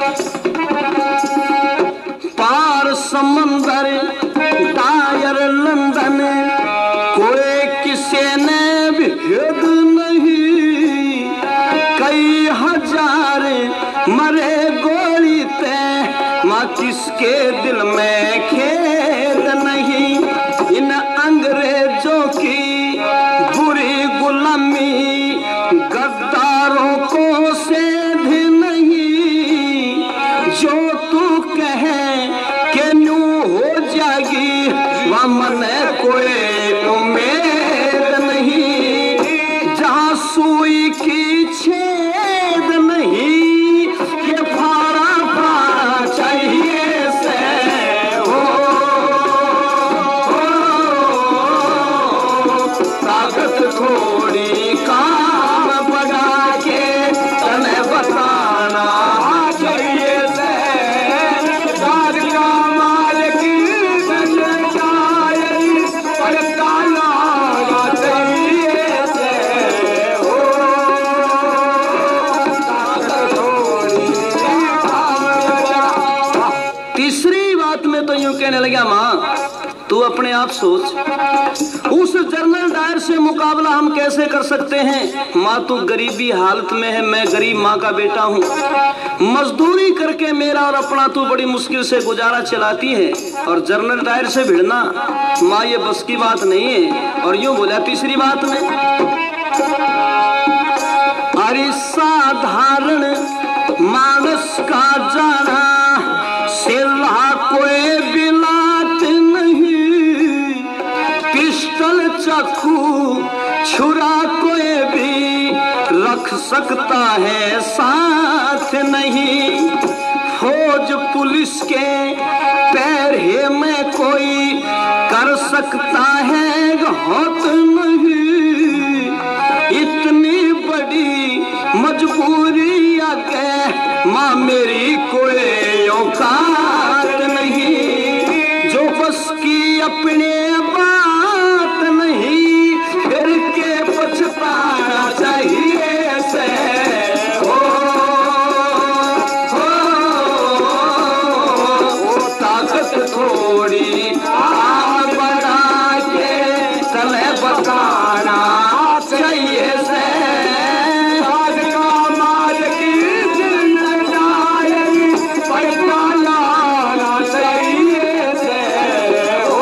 पार समंदर डायर लंदन कोई किसी ने भेद नहीं, कई हजार मरे गोली ते माँ किसके दिल में खेद नहीं। इन अंग्रेजों की बुरी गुलामी गद्दारों को सेध नहीं, जो तू कहे के न्यू हो जाएगी वह मन कोई उम्मीद नहीं, जहाँ सुई की छेद नहीं ये फाड़ा फाड़ा चाहिए से हो, हो ताकत थोड़ी काम बना के तने बताना चाहिए से राज का मालिक जर्नल डायर पढ़ता लाना चाहिए से हो ताकत थोड़ी काम बना। तीसरी बात में तो यूं कहने लगा, माँ तू अपने आप सोच, उस जर्नल डायर से मुकाबला हम कैसे कर सकते हैं। माँ तू गरीबी हालत में है, मैं गरीब माँ का बेटा हूँ, मजदूरी करके मेरा और अपना तू बड़ी मुश्किल से गुजारा चलाती है और जर्नल डायर से भिड़ना माँ ये बस की बात नहीं है। और यूं बोला तीसरी बात में, अरे साधारण मानस का जाना सिला कोई बिलात नहीं, पिस्टल चाकू छुरा कोई भी सकता है साथ नहीं, फौज पुलिस के पैरे में कोई कर सकता है घात नहीं। इतनी बड़ी मजबूरी आगे माँ मेरी कोई औकात नहीं, जो बस की अपने बात नहीं, फिर के पछताना चाहिए से। हो, हो, हो, ताकत थोड़ी आग बढ़ा के तले बताना चाहिए से। आज का माल की जिम्मेदारी पैसा लाना चाहिए से। हो,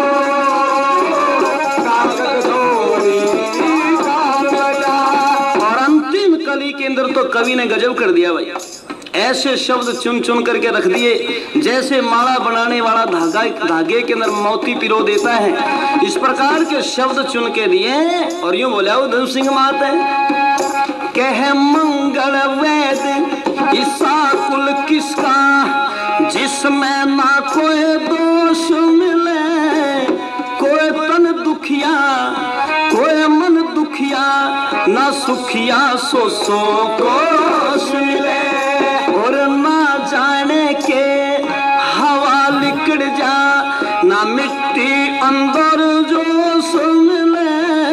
ताकत थोड़ी काम बजा। और अंतिम कली के अंदर तो कवि ने गजब कर दिया भाई, ऐसे शब्द चुन चुन करके रख दिए जैसे माला बनाने वाला धागा धागे के अंदर मोती पिरो देता है। इस प्रकार के शब्द चुन के दिए और यूं बोला उधम सिंह माते कह मंगल वेद ईसा कुल किसका, जिसमें ना कोई दोष मिले, कोई तन दुखिया कोई मन दुखिया, ना सुखिया सो सो कोश मिले। और ना जाने के हवा लिकड़ जा, ना मिट्टी अंदर जो मिले,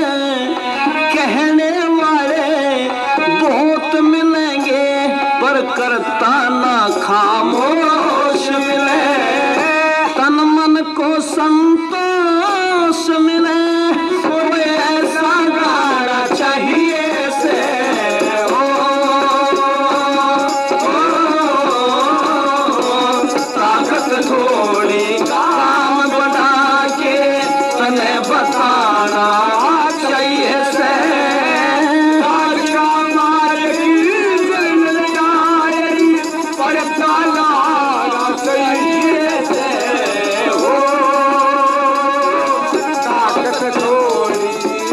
कहने वाले बहुत मिलेंगे पर करता ना खामोश मिले। तन मन को संतोष मिले, कोई ऐसा गाना चाहिए से। हो, ताकत थोड़ी काम बढ़ा के तने बताना चाहिए से। आज का माल की जिम्मेदारी पैसा लाना चाहिए से। हो, ताकत थोड़ी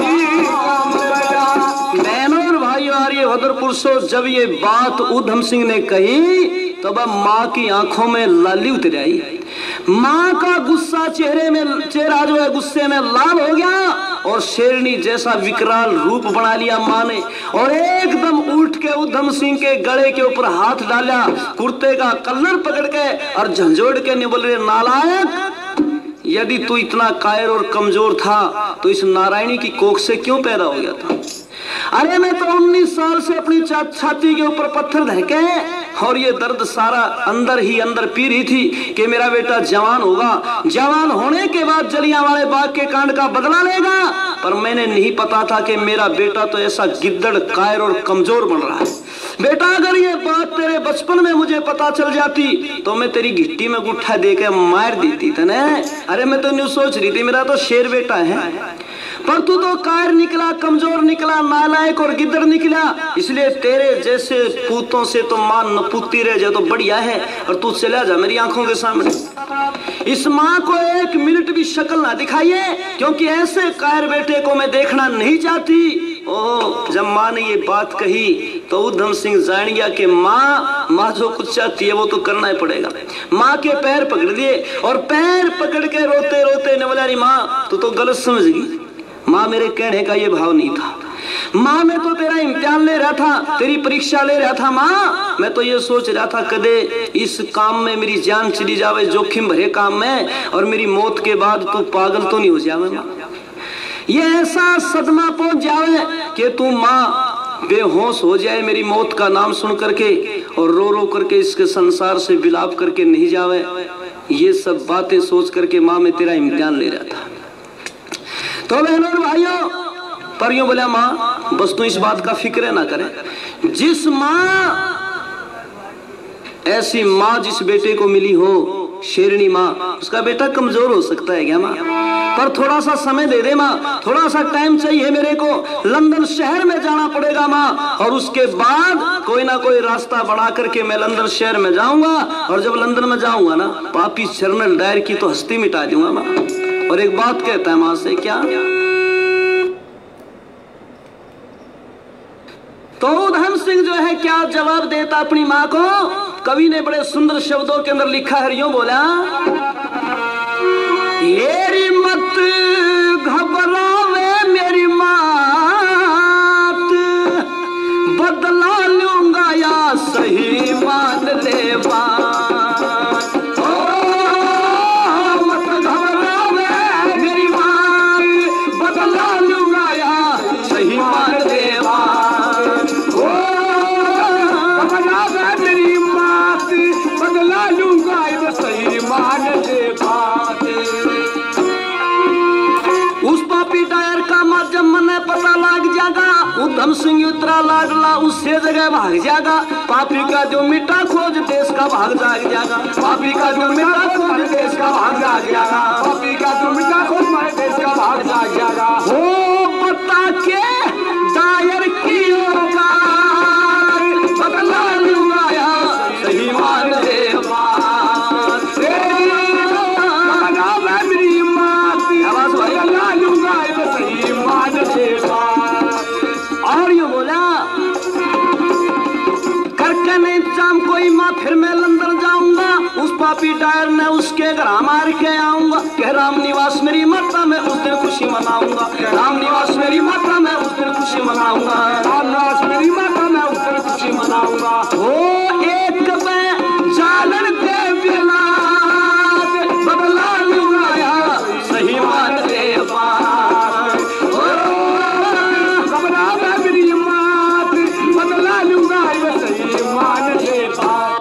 काम बढ़ा। बहनों और भाइयों, आर्यभद्र पुरुषों, जब ये बात उधम सिंह ने कही तब अब माँ की आंखों में लाली उतर आई। माँ का गुस्सा चेहरे में चेहरा जो है गुस्से में लाल हो गया और शेरनी जैसा विकराल रूप बना लिया माँ ने, और एकदम उठ के उधम सिंह के गले के ऊपर हाथ डाला, कुर्ते का कलर पकड़ के और झंझोड़ के नहीं बोल रहे नालायक, यदि तू इतना कायर और कमजोर था तो इस नारायणी की कोख से क्यों पैदा हो गया था? अरे मैं तो उन्नीस साल से अपनी छाती के ऊपर पत्थर धके और ये दर्द सारा अंदर ही अंदर पी रही थी कि मेरा बेटा जवान होगा, जवान होने के बाद जलियांवाले बाग के कांड का बदला लेगा। पर मैंने नहीं पता था कि मेरा बेटा तो ऐसा गिद्दड़ कायर और कमजोर बन रहा है। बेटा अगर ये बात तेरे बचपन में मुझे पता चल जाती तो मैं तेरी गिट्टी में गुट्ठा देकर मार देती थी ना। अरे मैं तो न्यू सोच रही थी मेरा तो शेर बेटा है, पर तू तो कायर निकला, कमजोर निकला, नालायक और गिद्दड़ निकला। इसलिए तेरे जैसे पूतों से तो मां नपुत्ती रह जाए तो बढ़िया है, और तू चला जा मेरी आंखों के सामने। इस माँ को एक मिनट भी शक्ल ना दिखाइए, क्योंकि ऐसे कायर बेटे को मैं देखना नहीं चाहती। ओ, जब माँ ने ये बात कही तो उधम सिंह जान गया कि माँ माँ जो कुछ चाहती है वो तो करना ही पड़ेगा। माँ के पैर पकड़ दिए और पैर पकड़ के रोते रोते ने बोला, माँ तू तो गलत समझ गई, माँ मेरे कहने का ये भाव नहीं था, माँ मैं तो तेरा इम्तिहान ले रहा था, तेरी परीक्षा ले रहा था। माँ मैं तो ये सोच रहा था कदे इस काम में मेरी जान चली जावे, जोखिम भरे काम में, और मेरी मौत के बाद तू पागल तो नहीं हो जावे माँ, ये ऐसा सदमा पहुंच जावे कि तू माँ बेहोश हो जाए मेरी मौत का नाम सुन करके, और रो रो करके इसके संसार से विलाप करके नहीं जावे। ये सब बातें सोच करके माँ मैं तेरा इम्तिहान ले रहा था। तो बहनों और भाइयों, पर यूं बोला माँ बस तू इस बात का फिक्र ना करे। जिस माँ ऐसी माँ जिस बेटे को मिली हो शेरनी माँ, उसका बेटा कमजोर हो सकता है क्या माँ? पर थोड़ा सा समय दे दे माँ, थोड़ा सा टाइम चाहिए मेरे को, लंदन शहर में जाना पड़ेगा माँ, और उसके बाद कोई ना कोई रास्ता बना करके मैं लंदन शहर में जाऊंगा, और जब लंदन में जाऊंगा ना पापी जनरल डायर की तो हस्ती मिटा दूंगा माँ। और एक बात कहता है माँ से, क्या तो उधम सिंह जो है क्या जवाब देता अपनी माँ को? कवि ने बड़े सुंदर शब्दों के अंदर लिखा है, यूं बोला, मेरी मत घबरावे मेरी मात, बदला लूंगा या सही मान ले बात। ओ मत घबरावे मेरी मात, बदला लूंगा या सही मान ले बात। ओ घबरावे मेरी मात, बदला लूंगा या सही मान ले बात। उस पापी डायर का मत जब मने पता लग जाएगा, उधम सिंह उतरा लागला उससे जगह भाग जाएगा। पापी का जो मिट्टा खोज देश का भाग जाग जाएगा, पापी का जो मिट्टा खोज देश का भाग जाग जाएगा, पापी का जो मिट्टा खोज मारे देश का भाग जाग जाएगा। हो बता के डायर की औकात, बदला लूंगा या सही मान ले बात। मेरी मात आवाज बदला लूंगा या सही मान ले बात। और ये बोला, करके नहीं चाम कोई माँ फिर मैं लंदन जाऊंगा। उस पापी डायर ने उसके घर मार के आऊंगा। कह राम निवास मेरी माता में उस दिन खुशी मनाऊंगा, राम निवास मेरी माता में उस दिन खुशी मनाऊंगा, राम निवास मेरी माता में उस दिन खुशी मनाऊंगा। हो एक मैं जालन के बिलाद, बदला लूंगा या सही मान ले बात। ओ घबरावे मेरी मात, बदला लूंगा या सही मान ले बात।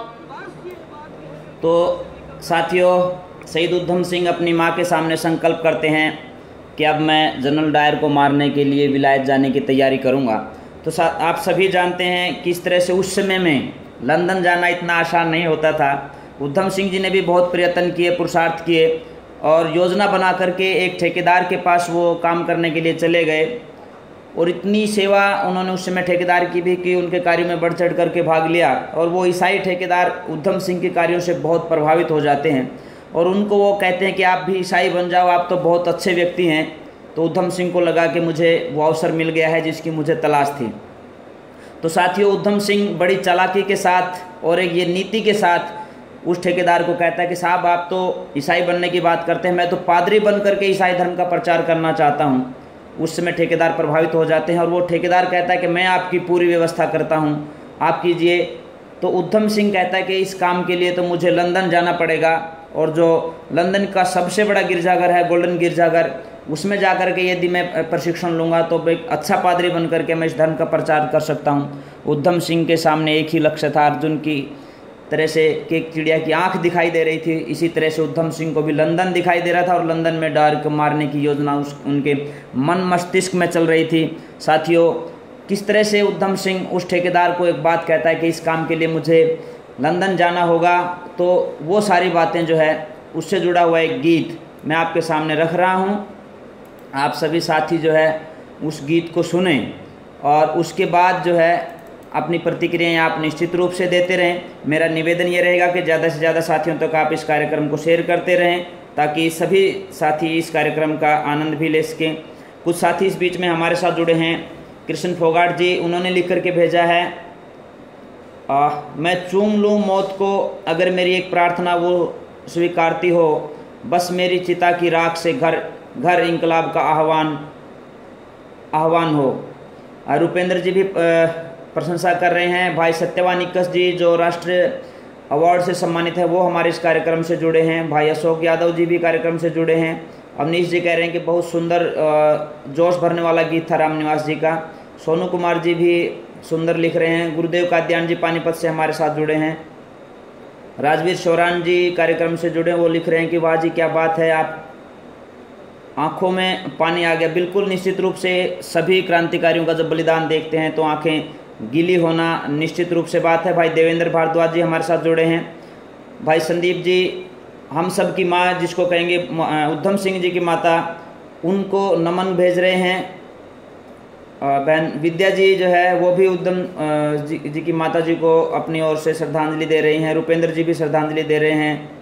तो साथियों, शहीद उधम सिंह अपनी माँ के सामने संकल्प करते हैं कि अब मैं जनरल डायर को मारने के लिए विलायत जाने की तैयारी करूँगा। तो आप सभी जानते हैं किस तरह से उस समय में लंदन जाना इतना आसान नहीं होता था। उधम सिंह जी ने भी बहुत प्रयत्न किए, पुरुषार्थ किए और योजना बना करके एक ठेकेदार के पास वो काम करने के लिए चले गए। और इतनी सेवा उन्होंने उस समय ठेकेदार की भी कि उनके कार्यों में बढ़ चढ़ करके भाग लिया। और वो ईसाई ठेकेदार उधम सिंह के कार्यों से बहुत प्रभावित हो जाते हैं और उनको वो कहते हैं कि आप भी ईसाई बन जाओ, आप तो बहुत अच्छे व्यक्ति हैं। तो उधम सिंह को लगा कि मुझे वो अवसर मिल गया है जिसकी मुझे तलाश थी। तो साथियों, उधम सिंह बड़ी चालाकी के साथ और एक ये नीति के साथ उस ठेकेदार को कहता है कि साहब आप तो ईसाई बनने की बात करते हैं, मैं तो पादरी बन करके ईसाई धर्म का प्रचार करना चाहता हूँ। उस समय ठेकेदार प्रभावित हो जाते हैं और वो ठेकेदार कहता है कि मैं आपकी पूरी व्यवस्था करता हूँ, आप कीजिए। तो उधम सिंह कहता है कि इस काम के लिए तो मुझे लंदन जाना पड़ेगा और जो लंदन का सबसे बड़ा गिरजाघर है गोल्डन गिरजाघर, उसमें जा कर के यदि मैं प्रशिक्षण लूँगा तो एक अच्छा पादरी बन करके मैं इस धर्म का प्रचार कर सकता हूँ। उधम सिंह के सामने एक ही लक्ष्य था, अर्जुन की तरह से कि एक चिड़िया की आंख दिखाई दे रही थी, इसी तरह से उधम सिंह को भी लंदन दिखाई दे रहा था और लंदन में डायर को मारने की योजना उस उनके मन मस्तिष्क में चल रही थी। साथियों, किस तरह से उधम सिंह उस ठेकेदार को एक बात कहता है कि इस काम के लिए मुझे लंदन जाना होगा। तो वो सारी बातें जो है उससे जुड़ा हुआ एक गीत मैं आपके सामने रख रहा हूँ। आप सभी साथी जो है उस गीत को सुने और उसके बाद जो है अपनी प्रतिक्रियाएं आप निश्चित रूप से देते रहें। मेरा निवेदन ये रहेगा कि ज़्यादा से ज़्यादा साथियों तक आप इस कार्यक्रम को शेयर करते रहें ताकि सभी साथी इस कार्यक्रम का आनंद भी ले सकें। कुछ साथी इस बीच में हमारे साथ जुड़े हैं। कृष्ण फोगाट जी, उन्होंने लिख करके भेजा है, आ, मैं चूम लूँ मौत को अगर मेरी एक प्रार्थना वो स्वीकारती हो, बस मेरी चिता की राख से घर घर इंकलाब का आह्वान आह्वान हो। रुपेंद्र जी भी प्रशंसा कर रहे हैं। भाई सत्यवान निकस जी जो राष्ट्रीय अवार्ड से सम्मानित है वो हमारे इस कार्यक्रम से जुड़े हैं। भाई अशोक यादव जी भी कार्यक्रम से जुड़े हैं। अवनीश जी कह रहे हैं कि बहुत सुंदर जोश भरने वाला गीत था राम निवास जी का। सोनू कुमार जी भी सुंदर लिख रहे हैं। गुरुदेव काद्यान जी पानीपत से हमारे साथ जुड़े हैं। राजवीर शौरान जी कार्यक्रम से जुड़े, वो लिख रहे हैं कि वाह जी क्या बात है, आप आँखों में पानी आ गया। बिल्कुल, निश्चित रूप से सभी क्रांतिकारियों का जब बलिदान देखते हैं तो आँखें गीली होना निश्चित रूप से बात है। भाई देवेंद्र भारद्वाज जी हमारे साथ जुड़े हैं। भाई संदीप जी, हम सब की माँ जिसको कहेंगे उधम सिंह जी की माता, उनको नमन भेज रहे हैं। बहन विद्या जी जो है वो भी उधम जी, जी की माता जी को अपनी ओर से श्रद्धांजलि दे रही हैं। रुपेंद्र जी भी श्रद्धांजलि दे रहे हैं।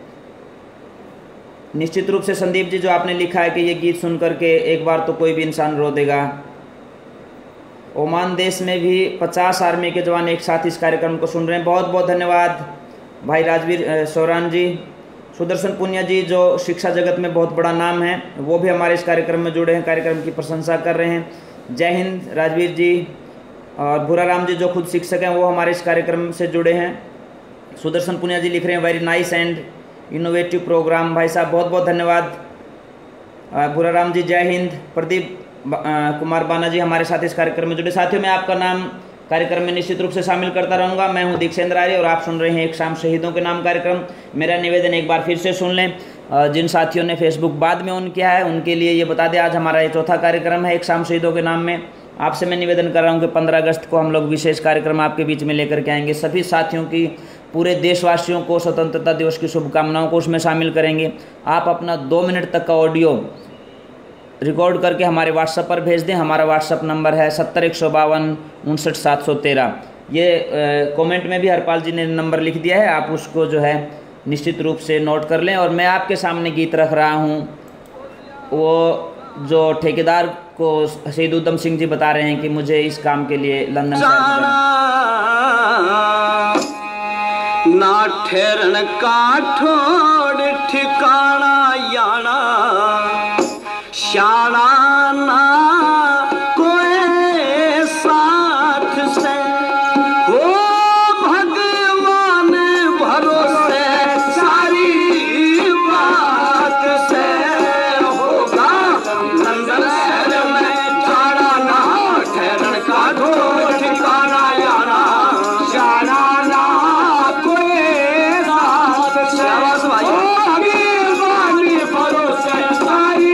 निश्चित रूप से संदीप जी जो आपने लिखा है कि ये गीत सुन करके एक बार तो कोई भी इंसान रो देगा। ओमान देश में भी पचास आर्मी के जवान एक साथ इस कार्यक्रम को सुन रहे हैं। बहुत बहुत धन्यवाद भाई राजवीर सोरान जी। सुदर्शन पुनिया जी जो शिक्षा जगत में बहुत बड़ा नाम है, वो भी हमारे इस कार्यक्रम में जुड़े हैं, कार्यक्रम की प्रशंसा कर रहे हैं। जय हिंद राजवीर जी। और भूराराम जी जो खुद शिक्षक हैं, वो हमारे इस कार्यक्रम से जुड़े हैं। सुदर्शन पुनिया जी लिख रहे हैं very nice and innovative programme. भाई साहब बहुत बहुत धन्यवाद। भूराराम जी जय हिंद। प्रदीप कुमार बाना जी हमारे साथ इस कार्यक्रम में जुड़े। साथियों मैं आपका नाम कार्यक्रम में निश्चित रूप से शामिल करता रहूंगा। मैं हूं दीक्षेंद्र आर्य और आप सुन रहे हैं एक शाम शहीदों के नाम कार्यक्रम। मेरा निवेदन एक बार फिर से सुन लें। जिन साथियों ने फेसबुक बाद में ऑन किया है उनके लिए ये बता दें, आज हमारा ये चौथा कार्यक्रम है एक शाम शहीदों के नाम में। आपसे मैं निवेदन कर रहा हूँ कि पंद्रह अगस्त को हम लोग विशेष कार्यक्रम आपके बीच में लेकर के आएंगे। सभी साथियों की, पूरे देशवासियों को स्वतंत्रता दिवस की शुभकामनाओं को उसमें शामिल करेंगे। आप अपना दो मिनट तक का ऑडियो रिकॉर्ड करके हमारे व्हाट्सएप पर भेज दें। हमारा व्हाट्सएप नंबर है सत्तर एक सौ बावन उनसठ सात सौ तेरह। ये कमेंट में भी हरपाल जी ने नंबर लिख दिया है, आप उसको जो है निश्चित रूप से नोट कर लें। और मैं आपके सामने गीत रख रहा हूँ, वो जो ठेकेदार को शहीद उधम सिंह जी बता रहे हैं कि मुझे इस काम के लिए लंदन ना ठहरन का ठोड़ ठिकाना याना शाना ना कोई साथ से हो भगवान भरोसे सारी बात से होगा लंदन शहर में जाना ना ठहरन का ठोड़ ठिकाना याना शाना ना कोई साथ से भगवान भरोसे सारी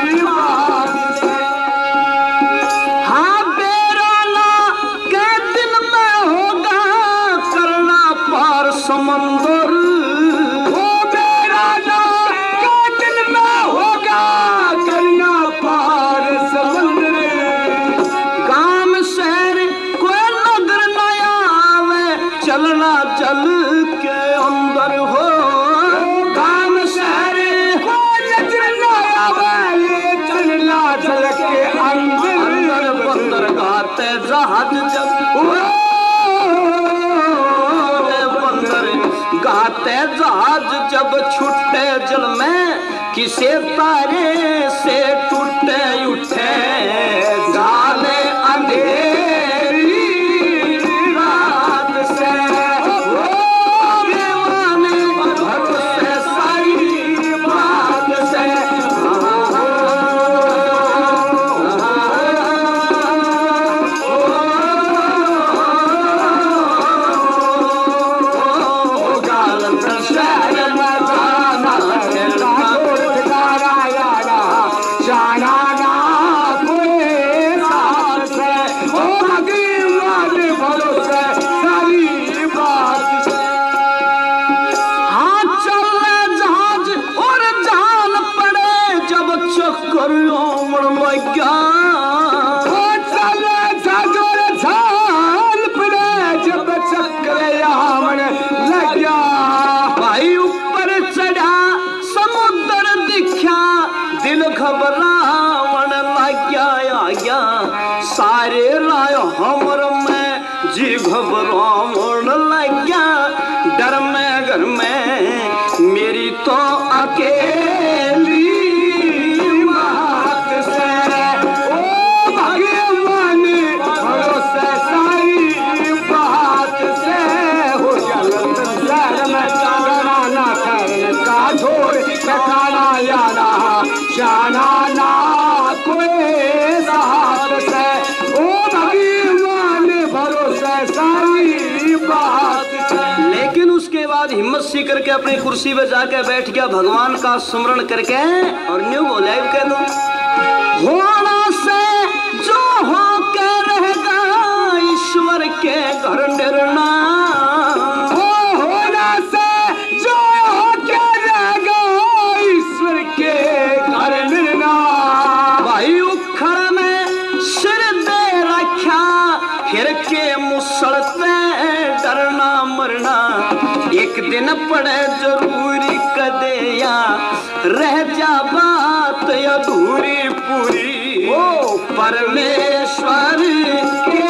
समंदर वो मेरा ना क्या दिल में होगा करना पार समंदर। गांव शहर कोई नजर न आवे चलना जल के अंदर हो। गांव शहर कोई नजर न आवे चलना जल के अंदर। बंदर गाते जहाज जब गाते जहाज जब छुट्टे जल में किसे तारे से टूटे उठे जाने अंधेरी रात से भगवान भरोसे सारी बात से। घबरावन लाग्या आया सारे राय हमर में जी घबरावन लाग्या। डर में घर में मेरी तो अकेली बात से ओ भगवान भरोसे सारी बात से हो जल में जाना ना करने का छोड़ ठिकाना याना शाना ना कोई साथ से ओ भगवान भरोसे सारी बात से। लेकिन उसके बाद हिम्मत सी करके अपनी कुर्सी पे जाके बैठ गया, भगवान का स्मरण करके और न्यू बोला कह दो होना से जो हो के रहेगा ईश्वर के घर निर्णा। होना से जो हो के रहेगा ईश्वर के घर निर्णा। भाई उखड़ में सिर दे रखा फिर के मुसलते डरना मरना एक दिन पड़े जरूरी कदेया रह जा बात अधूरी पूरी। ओ परमेश्वर के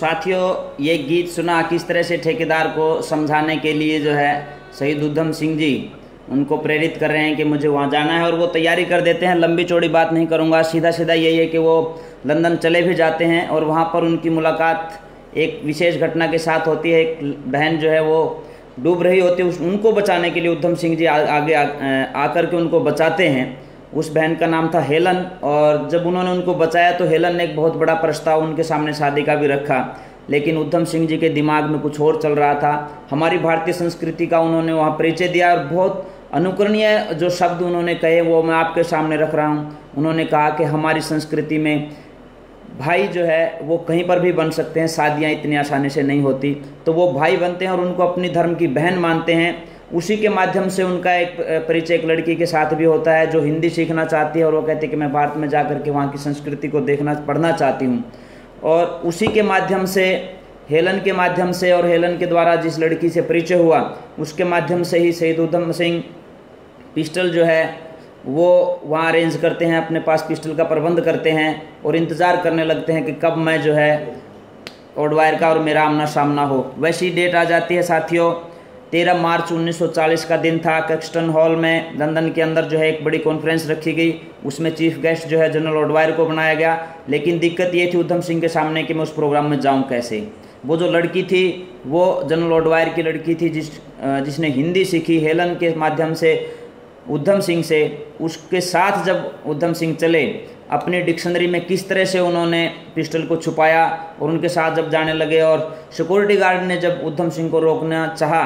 साथियों, ये गीत सुना किस तरह से ठेकेदार को समझाने के लिए जो है शहीद उधम सिंह जी उनको प्रेरित कर रहे हैं कि मुझे वहाँ जाना है, और वो तैयारी कर देते हैं। लंबी चौड़ी बात नहीं करूँगा, सीधा सीधा यही है कि वो लंदन चले भी जाते हैं और वहाँ पर उनकी मुलाकात एक विशेष घटना के साथ होती है। एक बहन जो है वो डूब रही होती है, उस उनको बचाने के लिए उधम सिंह जी आ, आगे आ, आकर के उनको बचाते हैं। उस बहन का नाम था हेलन, और जब उन्होंने उनको बचाया तो हेलन ने एक बहुत बड़ा प्रस्ताव उनके सामने शादी का भी रखा, लेकिन उधम सिंह जी के दिमाग में कुछ और चल रहा था। हमारी भारतीय संस्कृति का उन्होंने वहाँ परिचय दिया और बहुत अनुकरणीय जो शब्द उन्होंने कहे वो मैं आपके सामने रख रहा हूँ। उन्होंने कहा कि हमारी संस्कृति में भाई जो है वो कहीं पर भी बन सकते हैं, शादियाँ इतनी आसानी से नहीं होती, तो वो भाई बनते हैं और उनको अपनी धर्म की बहन मानते हैं। उसी के माध्यम से उनका एक परिचय एक लड़की के साथ भी होता है जो हिंदी सीखना चाहती है, और वो कहती है कि मैं भारत में जाकर के वहाँ की संस्कृति को देखना पढ़ना चाहती हूँ। और उसी के माध्यम से, हेलन के माध्यम से, और हेलन के द्वारा जिस लड़की से परिचय हुआ उसके माध्यम से ही शहीद उधम सिंह पिस्टल जो है वो वहाँ अरेंज करते हैं, अपने पास पिस्टल का प्रबंध करते हैं और इंतज़ार करने लगते हैं कि कब मैं जो है ओडवायर का और मेरा आमना सामना हो। वैसी डेट आ जाती है साथियों, तेरह मार्च उन्नीस सौ चालीस का दिन था। कैक्सटन हॉल में लंदन के अंदर जो है एक बड़ी कॉन्फ्रेंस रखी गई, उसमें चीफ गेस्ट जो है जनरल ओडवायर को बनाया गया। लेकिन दिक्कत ये थी उधम सिंह के सामने कि मैं उस प्रोग्राम में जाऊं कैसे। वो जो लड़की थी वो जनरल ओडवायर की लड़की थी जिस जिसने हिंदी सीखी हेलन के माध्यम से उधम सिंह से। उसके साथ जब उधम सिंह चले, अपनी डिक्शनरी में किस तरह से उन्होंने पिस्टल को छुपाया और उनके साथ जब जाने लगे, और सिक्योरिटी गार्ड ने जब उधम सिंह को रोकना चाहा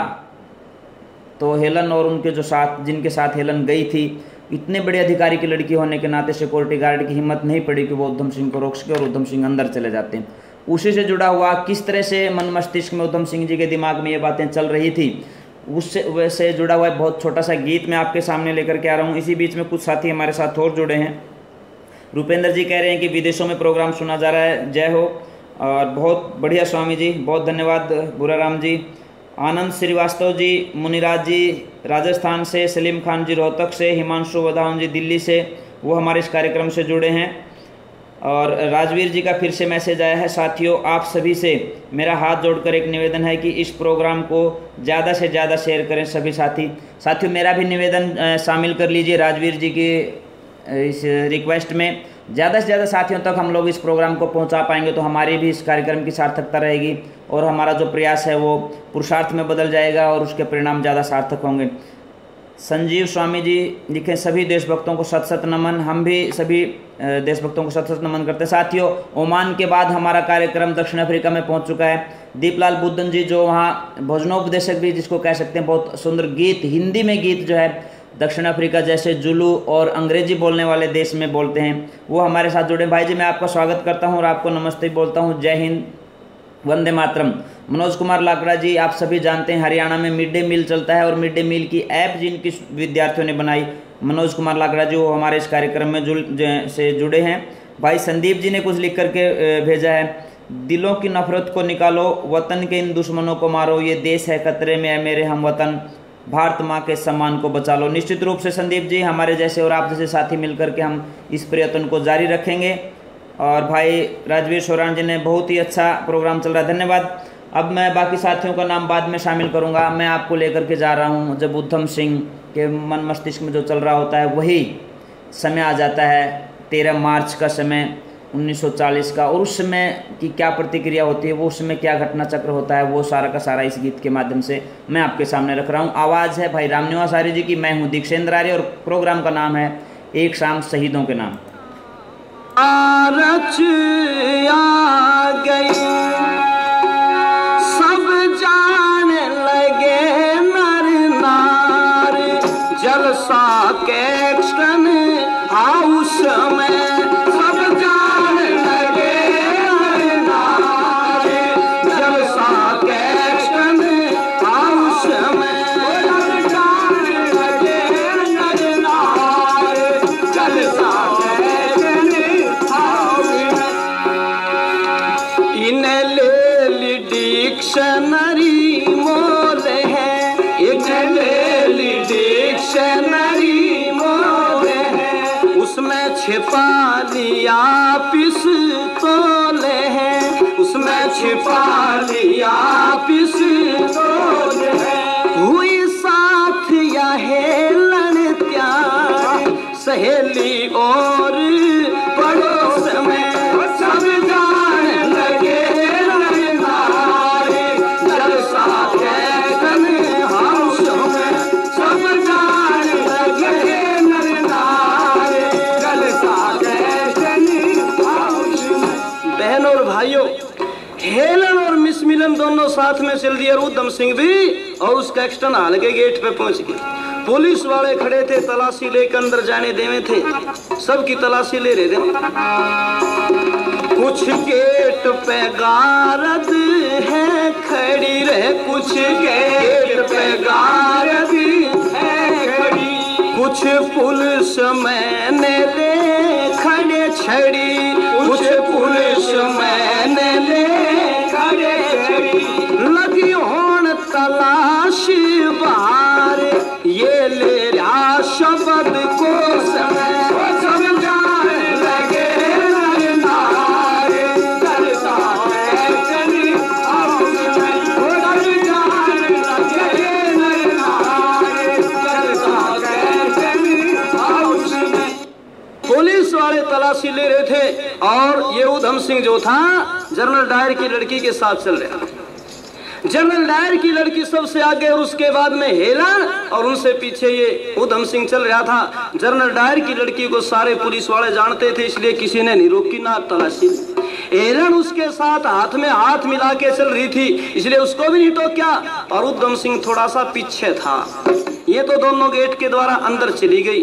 तो हेलन और उनके जो साथ जिनके साथ हेलन गई थी, इतने बड़े अधिकारी की लड़की होने के नाते सिक्योरिटी गार्ड की हिम्मत नहीं पड़ी कि वो उधम सिंह को रोक सके, और उधम सिंह अंदर चले जाते हैं। उसी से जुड़ा हुआ किस तरह से मन मस्तिष्क में उधम सिंह जी के दिमाग में ये बातें चल रही थी, उससे वैसे जुड़ा हुआ बहुत छोटा सा गीत मैं आपके सामने लेकर के आ रहा हूँ। इसी बीच में कुछ साथी हमारे साथ और जुड़े हैं। रुपेंद्र जी कह रहे हैं कि विदेशों में प्रोग्राम सुना जा रहा है, जय हो, और बहुत बढ़िया स्वामी जी, बहुत धन्यवाद बुराराम जी। आनंद श्रीवास्तव जी, मुनिराज जी राजस्थान से, सलीम खान जी रोहतक से, हिमांशु वधावन जी दिल्ली से, वो हमारे इस कार्यक्रम से जुड़े हैं। और राजवीर जी का फिर से मैसेज आया है। साथियों, आप सभी से मेरा हाथ जोड़कर एक निवेदन है कि इस प्रोग्राम को ज़्यादा से ज़्यादा शेयर करें सभी साथी। साथियों, मेरा भी निवेदन शामिल कर लीजिए राजवीर जी की इस रिक्वेस्ट में। ज़्यादा से ज़्यादा साथियों तक हम लोग इस प्रोग्राम को पहुंचा पाएंगे तो हमारी भी इस कार्यक्रम की सार्थकता रहेगी, और हमारा जो प्रयास है वो पुरुषार्थ में बदल जाएगा और उसके परिणाम ज़्यादा सार्थक होंगे। संजीव स्वामी जी लिखें, सभी देशभक्तों को सत सत नमन। हम भी सभी देशभक्तों को सत सत नमन करते हैं। साथियों, ओमान के बाद हमारा कार्यक्रम दक्षिण अफ्रीका में पहुंच चुका है। दीपलाल बुद्धन जी जो वहाँ भोजनोपदेशक भी जिसको कह सकते हैं, बहुत सुंदर गीत, हिंदी में गीत जो है दक्षिण अफ्रीका जैसे जुलू और अंग्रेजी बोलने वाले देश में बोलते हैं, वो हमारे साथ जुड़े। भाई जी, मैं आपका स्वागत करता हूँ और आपको नमस्ते बोलता हूँ। जय हिंद, वंदे मातरम। मनोज कुमार लाकड़ा जी, आप सभी जानते हैं हरियाणा में मिड डे मील चलता है, और मिड डे मील की ऐप जिनकी विद्यार्थियों ने बनाई, मनोज कुमार लाकड़ा जी वो हमारे इस कार्यक्रम में जुड़ से जुड़े हैं। भाई संदीप जी ने कुछ लिख करके भेजा है, दिलों की नफरत को निकालो, वतन के इन दुश्मनों को मारो, ये देश है खतरे में है मेरे हम वतन, भारत माँ के सम्मान को बचा लो। निश्चित रूप से संदीप जी, हमारे जैसे और आप जैसे साथी मिलकर के हम इस प्रयत्न को जारी रखेंगे। और भाई राजवीर सोरान जी ने बहुत ही अच्छा प्रोग्राम चल रहा है, धन्यवाद। अब मैं बाकी साथियों का नाम बाद में शामिल करूंगा। मैं आपको लेकर के जा रहा हूं जब उधम सिंह के मन मस्तिष्क में जो चल रहा होता है वही समय आ जाता है, तेरह मार्च का समय उन्नीस सौ चालीस का, और उस समय की क्या प्रतिक्रिया होती है, वो उस समय क्या घटना चक्र होता है, वो सारा का सारा इस गीत के माध्यम से मैं आपके सामने रख रहा हूँ। आवाज़ है भाई रामनिवास आर्य जी की, मैं हूँ दीक्षेंद्र आर्य, और प्रोग्राम का नाम है एक शाम शहीदों के नाम। आरच आ गई, सब जाने लगे नर नार, जलसा कैक्सटन हाउस में, सब जाने लगे नर नार, जलसा कैक्सटन हाउस में, सब जाने लगे नर नार, जलसा डिक्शनरी मोल है, एक ले ली डिक्शनरी मोल है, उसमें छिपा लिया पिस्तौल है, उसमें छिपा लिया पिस्तौल है, हुई साथ या हेलन त्यार, सहेली और पड़ोस में सब जान लगे नारे, जलसा के गन हाउस में सब जान लगे नारे, जलसा के गन हाउस में। बहनों और भाइयों, हेलन और मिस मिलन दोनों साथ में चल दिए, उधम सिंह भी, और उसका एक्सटर्न हाल के गेट पे पहुंच गए। पुलिस वाले खड़े थे, तलाशी लेकर अंदर जाने देवे थे, सबकी तलाशी ले रहे थे। कुछ गेट पे गारद है खड़ी रहे, कुछ गेट पे गारद है खड़ी, कुछ पुलिस मैंने ले खड़े छड़ी, कुछ पुलिस मैंने ले खड़े छड़ी, लगी होन तलाशी बाहर, ये ले रहा शब्द को समय, सब जाने लगे नारे, जलसा है चली हाउस में, सब जाने लगे नारे, जलसा है चली हाउस में। पुलिस वाले तलाशी ले रहे थे और ये उधम सिंह जो था जनरल डायर की लड़की के साथ चल रहा था। जनरल डायर की लड़की सबसे आगे और उसके बाद में हेलन और उनसे पीछे ये उधम सिंह चल रहा था। जनरल डायर की लड़की को सारे पुलिस वाले जानते थे, इसलिए किसी ने नहीं रोकी ना तलाशी। हेलन उसके साथ हाथ में हाथ मिला के चल रही थी, इसलिए उसको भी नहीं टोका, और उधम सिंह थोड़ा सा पीछे था। ये तो दोनों गेट के द्वारा अंदर चली गई,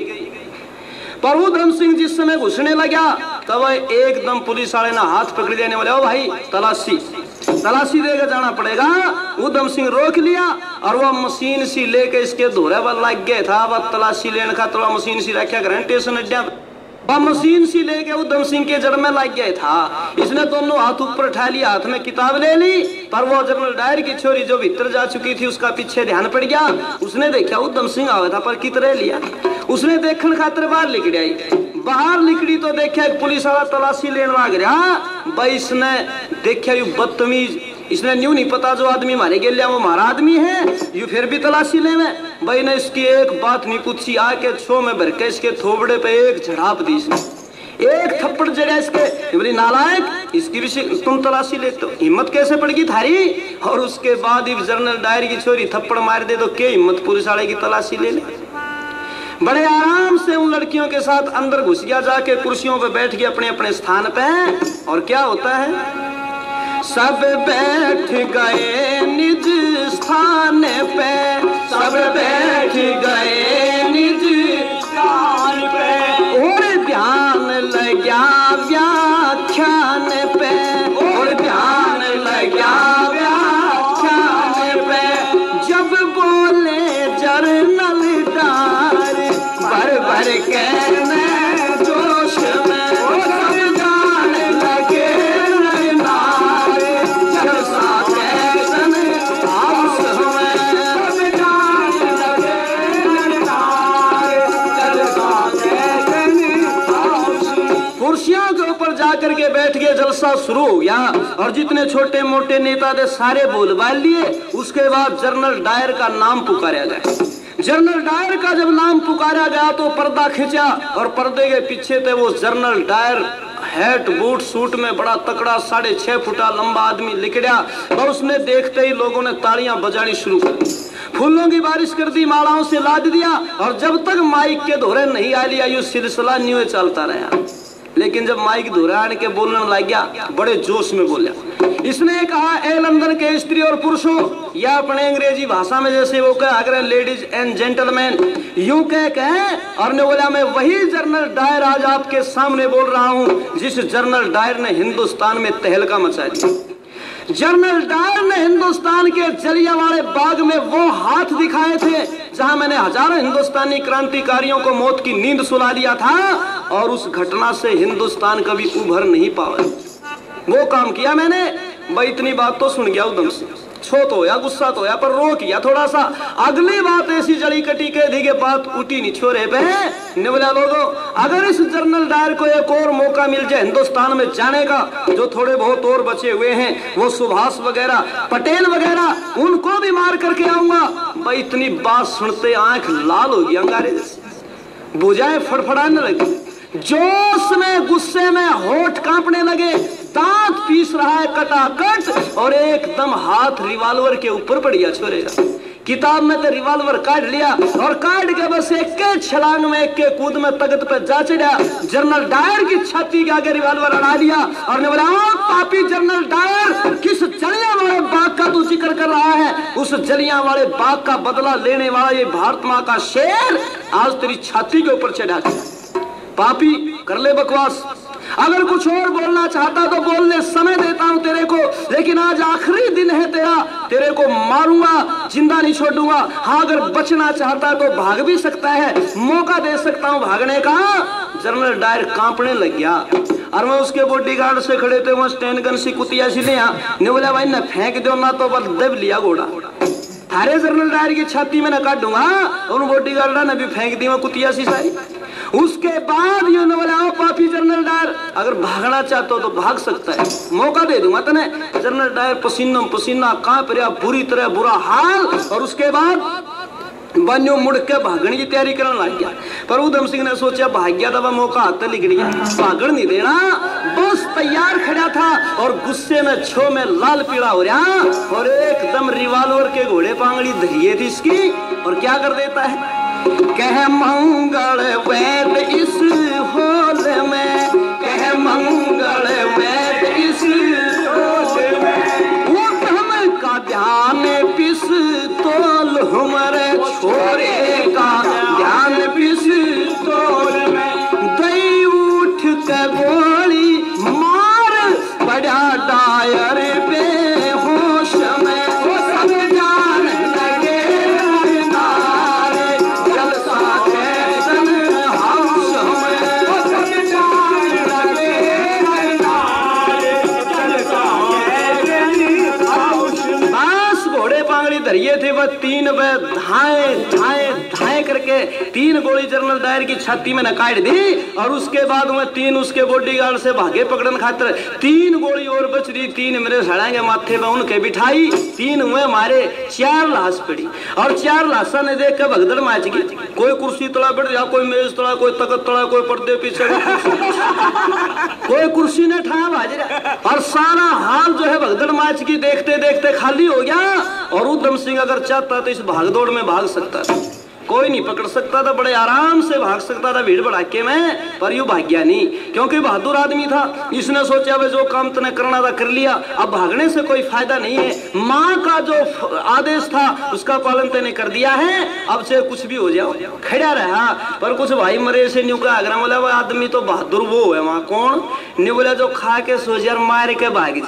पर उधम सिंह जिस समय घुसने लगा तब एकदम पुलिस वाले ने हाथ पकड़ लेने वाले, ओ भाई तलाशी तलाशी देकर जाना पड़ेगा। उधम सिंह रोक लिया और वह मशीन सी लेके इसके धोरे पर लग गया था। वह तलाशी लेने का थोड़ा मशीन सी रखा घर स्टेशन अड्डा, वह मशीन सी लेके उधम सिंह के जड़ में लग गया था। इसने दोनों हाथ ऊपर उठा लिया, हाथ में किताब ले ली, पर वो जनरल डायर की छोरी जो भीतर जा चुकी थी उसका पीछे ध्यान पड़ गया। उसने देखा उधम सिंह आया था, पर कितरे लिया, उसने देखने खातिर बाहर निकल आई। बाहर निकली तो देखा एक पुलिस वाला तलाशी लेने लग रहा। भाई इसने देखा यू बदतमीज, इसने न्यू नहीं पता जो आदमी मारे गया वो हमारा आदमी है, यू फिर भी तलाशी ले में। भाई ने इसकी एक बात नहीं पूछी, आके छो में भर के इसके थोबड़े पे एक झड़ाप दी, एक थप्पड़ जड़ा इसके। बोली नालायक, इसकी भी तुम तलाशी लेते हो, हिम्मत कैसे पड़ गई थारी? और उसके बाद जनरल डायर की छोरी थप्पड़ मार दे तो क्या हिम्मत पुलिस वाले की तलाशी ले ले। बड़े आराम से उन लड़कियों के साथ अंदर घुस गया, जाके कुर्सियों पे बैठ गया अपने अपने स्थान पे। और क्या होता है, सब बैठ गए निज स्थान पे, सब बैठ गए निज स्थान पे, और ध्यान लगा व्याख्यान पे, और ध्यान लगा व्याख्यान पे। जब बोले जर्नल डायर भर भर के मैं जोश में, सब जाने लगे नारे, जलसा कैसन हाउस में, सब जाने लगे नारे, जलसा कैसन हाउस में। कुर्सियों के ऊपर जाकर के बैठ गए, जलसा शुरू हो गया और जितने छोटे मोटे नेता थे सारे बोल बाल लिए। उसके बाद जनरल डायर का नाम पुकारा गया। जनरल डायर का जब नाम पुकारा गया तो पर्दा खींचा और पर्दे के पीछे थे वो general Dyer, hat boot suit में बड़ा तकड़ा साढ़े छह फुटा लंबा आदमी लिखड़ा। और उसने देखते ही लोगों ने तालियां बजानी शुरू कर दी, फूलों की बारिश कर दी, मालाओं से लाद दिया। और जब तक माइक के दोहरे नहीं आ लिया ये सिलसिला न्यू चलता रहा। लेकिन जब माइक दोहरा आने के बोलने लग गया, बड़े जोश में बोला। इसने कहा, ए लंदन के स्त्री और पुरुषों, या अपने अंग्रेजी भाषा में जैसे वो कह अगर लेडीज एंड जेंटलमैन, यूं कह कहे। और ने बोला, मैं वही जनरल डायर आज आपके सामने बोल रहा हूं जिस जनरल डायर ने हिंदुस्तान में तहलका मचा दिया। जनरल डायर ने हिंदुस्तान के जलियांवाले बाग में वो हाथ दिखाए थे जहां मैंने हजारों हिंदुस्तानी क्रांतिकारियों को मौत की नींद सुला दिया था, और उस घटना से हिंदुस्तान कभी उभर नहीं पाया। वो काम किया मैंने। भाई इतनी बात तो सुन गया उधम सिंह, छो तो या गुस्सा तो या पर रो किया थोड़ा सा। अगली बात ऐसी जड़ी कटी के दी के बात उठी नहीं छोरे पे ने बोला लोगों, अगर इस जनरल डायर को एक और मौका मिल जाए हिंदुस्तान में जाने का, जो थोड़े बहुत और बचे हुए हैं वो सुभाष वगैरह पटेल वगैरह, उनको भी मार करके आऊंगा। भाई इतनी बात सुनते आंख लाल हो गई अंगारे जैसे, बुझाए फड़फड़ाने लगे, जोश में गुस्से में होठ कांपने लगे, दांत पीस रहा है कटाकट और एकदम हाथ रिवॉल्वर के ऊपर बढ़िया छोड़ेगा। किताब में तो रिवॉल्वर काट लिया और काट के बस एक के छलांग में एक के कूद में तख्त पे जा चढ़ा, जनरल डायर की छाती के आगे रिवॉल्वर अड़ा दिया और ने बोला, पापी जनरल डायर, किस जलियांवाले बाग का तू जिक्र कर रहा है? उस जलियांवाले बाग का बदला लेने वाला ये भारत माँ का शेर आज तेरी छाती के ऊपर चढ़ा। पापी कर ले बकवास, अगर कुछ और बोलना चाहता तो बोलने समय देता हूं तेरे को, लेकिन आज आखिरी दिन है तेरा, तेरे को मारूंगा, जिंदा नहीं छोड़ूंगा। हाँ अगर बचना चाहता तो भाग भी सकता है, मौका दे सकता हूं भागने का। जनरल डायर कांपने लग गया और मैं उसके बॉडीगार्ड से खड़े थे, वहां स्टैंड गन सी कुतिया सी ले ने बोला, भाई न फेंक दो ना तो बस दब लिया घोड़ा, थारे जनरल डायर की छाती में न काटूंगा। उन बॉडीगार्ड ने भी फेंक दी वो कुतिया सी सारी। उसके बाद ये न बोला, पापी जनरल डायर, अगर भागना चाहते हो तो भाग सकता है, मौका दे दूंगा तने। जनरल डायर पसीना पसीना कांप रहा, बुरी तरह बुरा हाल, और उसके बाद बन्यो मुड़ के भागने की तैयारी करने लग गया। पर उधम सिंह ने सोचा भाग गया था, मौका हाथ लिख गया, भागण नहीं देना, बस तैयार खड़ा था और गुस्से में छो में लाल पीला हो रहा और एकदम रिवॉल्वर के घोड़े पांगड़ी धरिए थी इसकी, और क्या कर देता है, कह मंगल वैद इस होल में, कह मंगल वैद इस होल में, उधम का ध्यान पिस्तौल हमारे छोरे का ध्यान पिस्तौल में, दई उठ के गोली मार बड़ा डायर पे होश में, वो सब जान लगे नारे जलसा कैसन हाउस में, वो सब जान लगे नारे जलसा कैसन हाउस में। बस घोड़े पांगड़ी धरिए थे वह तीन वे धाए धाए धाए करके तीन गोली जनरल डायर की छाती में न काट दी और उसके बाद में तीन उसके बॉडीगार्ड से भागे पकड़न खातर तीन गोली और बच दी, तीन मेरे सड़ाएंगे माथे में उनके बिठाई, तीन हुए मारे, चार लाश पड़ी और चार लाशा ने देख के भगदड़ मच गई। कोई कुर्सी तला बैठ गया, कोई मेज तला, कोई तख्त तला, कोई पर्दे पीछे, कोई कुर्सी ने ठाया भाजरा और सारा हाल जो है भगदड़ मच की देखते देखते खाली हो गया। और उधम सिंह अगर चाहता तो इस भागदौड़ में भाग सकता था, कोई नहीं पकड़ सकता था, बड़े आराम से भाग सकता था भीड़ भड़ाके में, पर यूं भाग गया नहीं क्योंकि बहादुर आदमी था। इसने सोचा वे जो काम तूने करना था कर लिया, अब भागने से कोई फायदा नहीं है, माँ का जो आदेश था उसका पालन तूने कर दिया है, अब से कुछ भी हो जाओ खड़ा रहा। पर कुछ भाई मरे से न्यू का आगरा बोला, वो आदमी तो बहादुर वो है वहां कौन नहीं बोला, जो खा के सो जार मार के भाग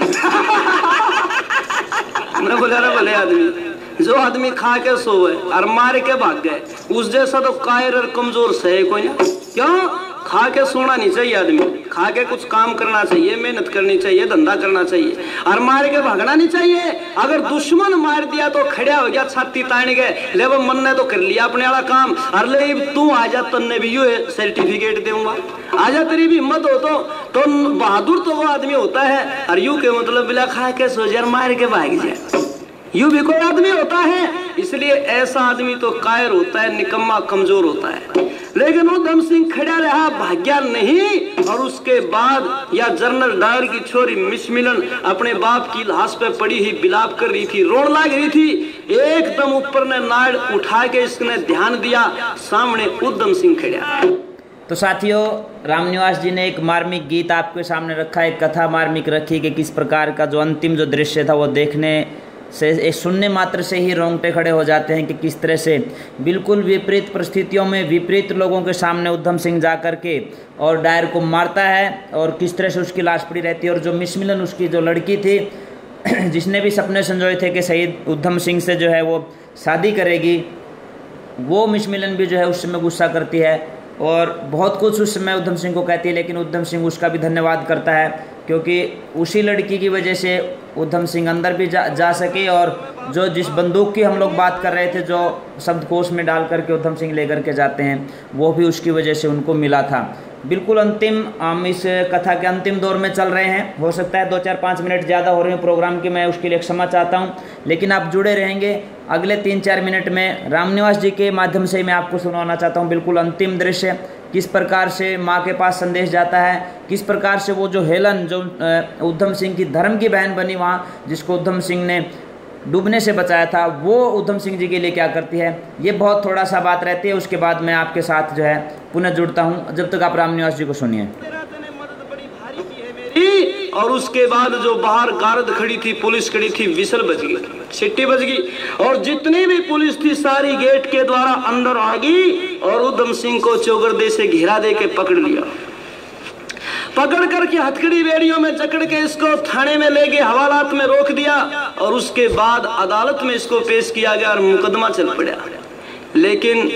जाए। बोला भले आदमी जो आदमी खा के सोए और मार के भाग गए, उस जैसा तो कायर और कमजोर से कोई ना। क्यों खा के सोना नहीं चाहिए, आदमी खा के कुछ काम करना चाहिए, मेहनत करनी चाहिए, धंधा करना चाहिए, और मार के भागना नहीं चाहिए। अगर दुश्मन मार दिया तो खड़ा हो गया, छाती तान गए, ले वो मन ने तो कर लिया अपने वाला काम, और ले तू आजा तन्ने भी यू सर्टिफिकेट दूंगा, आजा तेरी भी हिम्मत हो तो, तो बहादुर तो वो आदमी होता है। और यू के मतलब बिला खा के सो जाए मार के भाग जाए, यू भी कोई आदमी होता है। इसलिए ऐसा आदमी तो कायर होता है, निकम्मा कमजोर होता है। लेकिन उधम सिंह खड़ा रहा, भाग्या नहीं। और उसके बाद या जनरल डायर की छोरी मिस मिलन अपने बाप की लाश पे पड़ी ही बिलाप कर रही थी, रोन लाग रही थी, एकदम ऊपर ने नाड़ उठा के इसने ध्यान दिया, सामने उधम सिंह खड़ा। तो साथियों, रामनिवास जी ने एक मार्मिक गीत आपके सामने रखा, एक कथा मार्मिक रखी कि किस प्रकार का जो अंतिम जो दृश्य था वो देखने से, सुनने मात्र से ही रोंगटे खड़े हो जाते हैं कि किस तरह से बिल्कुल विपरीत परिस्थितियों में विपरीत लोगों के सामने उधम सिंह जा कर के और डायर को मारता है और किस तरह से उसकी लाश पड़ी रहती है। और जो मिस मिलन उसकी जो लड़की थी जिसने भी सपने संजोए थे कि शहीद उधम सिंह से जो है वो शादी करेगी, वो मिस मिलन भी जो है उस समय गुस्सा करती है और बहुत कुछ उस समय उधम सिंह को कहती है। लेकिन उधम सिंह उसका भी धन्यवाद करता है क्योंकि उसी लड़की की वजह से उधम सिंह अंदर भी जा, जा सके और जो जिस बंदूक की हम लोग बात कर रहे थे, जो शब्दकोश में डाल करके उधम सिंह लेकर के जाते हैं, वो भी उसकी वजह से उनको मिला था। बिल्कुल अंतिम, हम इस कथा के अंतिम दौर में चल रहे हैं। हो सकता है दो चार पाँच मिनट ज़्यादा हो रहे हैं प्रोग्राम की, मैं उसके लिए क्षमा चाहता हूं, लेकिन आप जुड़े रहेंगे। अगले तीन चार मिनट में रामनिवास जी के माध्यम से मैं आपको सुनाना चाहता हूं बिल्कुल अंतिम दृश्य, किस प्रकार से माँ के पास संदेश जाता है, किस प्रकार से वो जो हेलन, जो उधम सिंह की धर्म की बहन बनी वहाँ, जिसको उधम सिंह ने डूबने से बचाया था, वो उधम सिंह जी के लिए क्या करती है। ये बहुत थोड़ा सा बात रहती है, उसके बाद मैं आपके साथ जो है पुनः जुड़ता हूँ। जब तक आप रामनिवास जी को सुनिए। और उसके बाद जो बाहर गार्ड खड़ी थी, पुलिस खड़ी थी, विसल बज गई, सिट्टी बज गई, और जितनी भी पुलिस थी सारी गेट के द्वारा अंदर आ गई और उधम सिंह को चौगरदे से घेरा दे के पकड़ लिया। पकड़ करके हथकड़ी बेड़ियों में जकड़ के इसको थाने में ले गए, हवालात में रोक दिया और उसके बाद अदालत में इसको पेश किया गया और मुकदमा चल पड़ा। लेकिन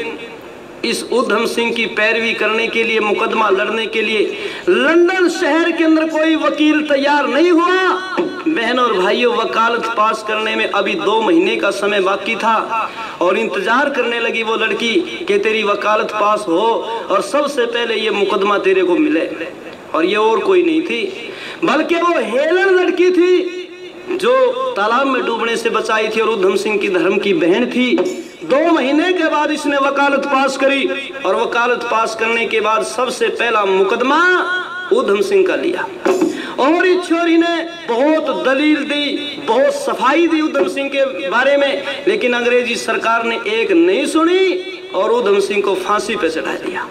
इस उधम सिंह की पैरवी करने के लिए, मुकदमा लड़ने के लिए लंदन शहर के अंदर कोई वकील तैयार नहीं हुआ। बहनों और भाइयों, वकालत पास करने में अभी दो महीने का समय बाकी था और इंतजार करने लगी वो लड़की कि तेरी वकालत पास हो और सबसे पहले ये मुकदमा तेरे को मिले। और ये और कोई नहीं थी बल्कि वो हेलन लड़की थी जो तालाब में डूबने से बचाई थी और उधम सिंह की धर्म की बहन थी। दो महीने के बाद इसने वकालत पास करी और वकालत पास करने के बाद सबसे पहला मुकदमा उधम सिंह का लिया। और इस छोरी ने बहुत दलील दी, बहुत सफाई दी उधम सिंह के बारे में, लेकिन अंग्रेजी सरकार ने एक नहीं सुनी और उधम सिंह को फांसी पे चढ़ा दिया।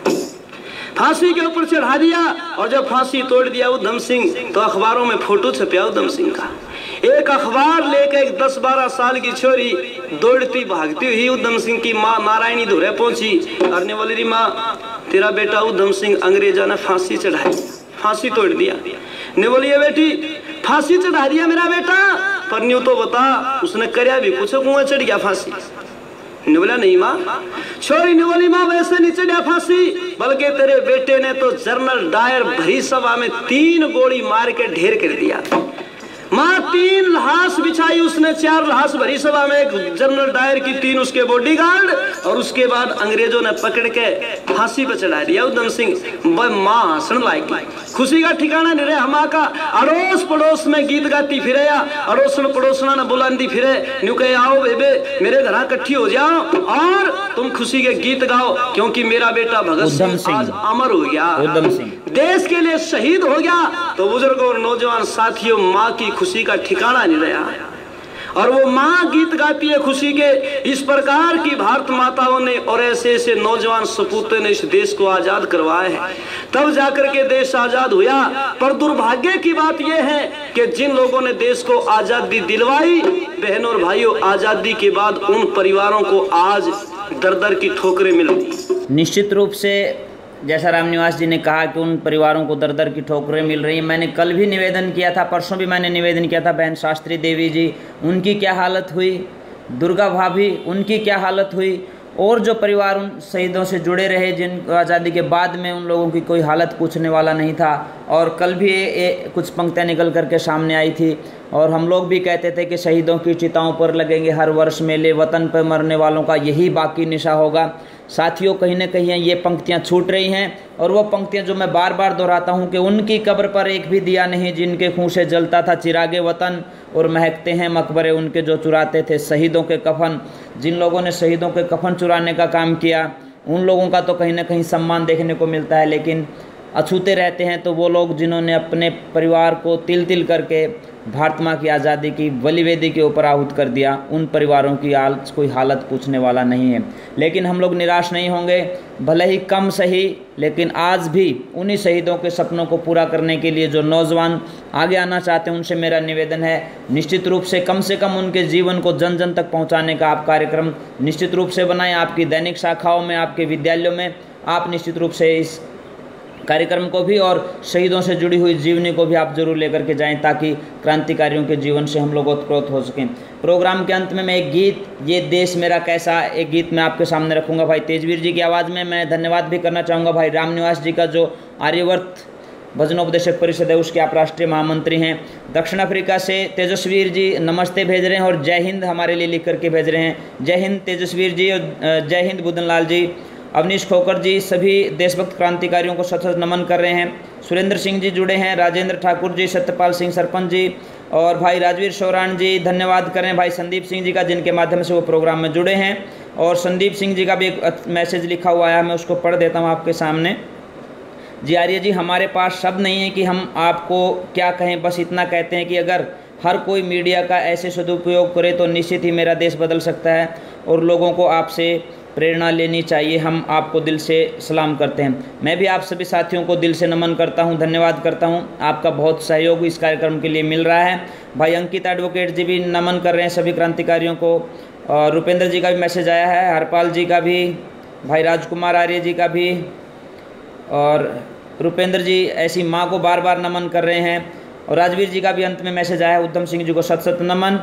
फांसी के ऊपर चढ़ा दिया और जब फांसी तोड़ दिया उधम सिंह, तो अखबारों में फोटो छपया उधम सिंह का। एक अखबार लेकर एक दस बारह साल की छोरी दौड़ती भागती हुई उधम सिंह की माँ नारायणी धुरे पहुंची। करने वाली री माँ, तेरा बेटा उधम सिंह अंग्रेजा ने फांसी चढ़ाई, फांसी तोड़ दिया। ने बोली ये बेटी फांसी चढ़ा दिया मेरा बेटा, पर न्यू तो बता उसने करया भी कुछ, कुआं चढ़ गया फांसी। ने बोला नहीं माँ। छोरी ने बोली माँ वैसे नहीं चढ़ा फांसी, बल्कि तेरे बेटे ने तो जनरल डायर भरी सभा में तीन गोली मार के ढेर कर दिया। माँ तीन लाश बिछाई उसने, चार लाश भरी सभा में, एक जनरल डायर की, तीन उसके बॉडीगार्ड, और उसके बाद अंग्रेजों ने पकड़ के फांसी पर चढ़ा दिया उधम सिंह। माँ हंसने लगी, खुशी का ठिकाना नहीं रहा। हमारा का अड़ोस पड़ोस में गीत गाती फिरे, अड़ोसन पड़ोसना ने बुलांदी फिरे, न्यू कहे आओ बेबे मेरे घर इकट्ठी हो जाओ और तुम खुशी के गीत गाओ, क्योंकि मेरा बेटा भगत सिंह आज अमर हो गया, उधम सिंह देश के लिए शहीद हो गया। तो बुजुर्गों और नौजवान साथियों, माँ की खुशी का ठिकाना नहीं रहा और वो माँ गीत गाती है खुशी के। इस प्रकार की भारत माताओं ने और ऐसे ऐसे नौजवान सपूतों ने इस देश को आजाद करवाया है, तब जाकर के देश आजाद हुआ। पर दुर्भाग्य की बात यह है कि जिन लोगों ने देश को आजादी दिलवाई, बहनों और भाइयों, आजादी के बाद उन परिवारों को आज दर दर की ठोकरें मिलती। निश्चित रूप से जैसा रामनिवास जी ने कहा कि उन परिवारों को दर दर की ठोकरें मिल रही हैं। मैंने कल भी निवेदन किया था, परसों भी मैंने निवेदन किया था, बहन शास्त्री देवी जी, उनकी क्या हालत हुई, दुर्गा भाभी, उनकी क्या हालत हुई, और जो परिवार उन शहीदों से जुड़े रहे जिन आज़ादी के बाद में उन लोगों की कोई हालत पूछने वाला नहीं था। और कल भी ए, ए, कुछ पंक्तियाँ निकल करके सामने आई थी और हम लोग भी कहते थे कि शहीदों की चिताओं पर लगेंगे हर वर्ष मेले, वतन पर मरने वालों का यही बाकी निशा होगा। साथियों, कहीं ना कहीं ये पंक्तियाँ छूट रही हैं और वो पंक्तियाँ जो मैं बार बार दोहराता हूँ कि उनकी कब्र पर एक भी दिया नहीं जिनके खून से जलता था चिरागे वतन, और महकते हैं मकबरे उनके जो चुराते थे शहीदों के कफन। जिन लोगों ने शहीदों के कफन चुराने का काम किया उन लोगों का तो कहीं ना कहीं सम्मान देखने को मिलता है, लेकिन अछूते रहते हैं तो वो लोग जिन्होंने अपने परिवार को तिल तिल करके भारत माँ की आज़ादी की बलिवेदी के ऊपर आहूत कर दिया, उन परिवारों की आज कोई हालत पूछने वाला नहीं है। लेकिन हम लोग निराश नहीं होंगे, भले ही कम सही, लेकिन आज भी उन्हीं शहीदों के सपनों को पूरा करने के लिए जो नौजवान आगे आना चाहते हैं उनसे मेरा निवेदन है, निश्चित रूप से कम से कम उनके जीवन को जन जन तक पहुँचाने का आप कार्यक्रम निश्चित रूप से बनाएं। आपकी दैनिक शाखाओं में, आपके विद्यालयों में आप निश्चित रूप से इस कार्यक्रम को भी और शहीदों से जुड़ी हुई जीवनी को भी आप जरूर लेकर के जाएं, ताकि क्रांतिकारियों के जीवन से हम लोग ओतप्रोत हो सकें। प्रोग्राम के अंत में मैं एक गीत, ये देश मेरा कैसा, एक गीत मैं आपके सामने रखूंगा भाई तेजवीर जी की आवाज़ में। मैं धन्यवाद भी करना चाहूँगा भाई रामनिवास जी का, जो आर्यवर्त भजनोपदेशक परिषद है उसके आप राष्ट्रीय महामंत्री हैं। दक्षिण अफ्रीका से तेजस्वीर जी नमस्ते भेज रहे हैं और जय हिंद हमारे लिए लिख करके भेज रहे हैं। जय हिंद तेजस्वीर जी और जय हिंद बुदनलाल जी। अवनीश खोकर जी सभी देशभक्त क्रांतिकारियों को सतत नमन कर रहे हैं। सुरेंद्र सिंह जी जुड़े हैं, राजेंद्र ठाकुर जी, सत्यपाल सिंह सरपंच जी और भाई राजवीर शौरान जी धन्यवाद करें भाई संदीप सिंह जी का, जिनके माध्यम से वो प्रोग्राम में जुड़े हैं। और संदीप सिंह जी का भी एक मैसेज लिखा हुआ है, मैं उसको पढ़ देता हूँ आपके सामने। जी आर्य जी, हमारे पास शब्द नहीं है कि हम आपको क्या कहें, बस इतना कहते हैं कि अगर हर कोई मीडिया का ऐसे सदुपयोग करे तो निश्चित ही मेरा देश बदल सकता है और लोगों को आपसे प्रेरणा लेनी चाहिए। हम आपको दिल से सलाम करते हैं। मैं भी आप सभी साथियों को दिल से नमन करता हूं, धन्यवाद करता हूं। आपका बहुत सहयोग इस कार्यक्रम के लिए मिल रहा है। भाई अंकित एडवोकेट जी भी नमन कर रहे हैं सभी क्रांतिकारियों को। और रुपेंद्र जी का भी मैसेज आया है, हरपाल जी का भी, भाई राजकुमार आर्य जी का भी। और रुपेंद्र जी ऐसी माँ को बार बार नमन कर रहे हैं। और राजवीर जी का भी अंत में मैसेज आया है, उद्धम सिंह जी को सत सत नमन।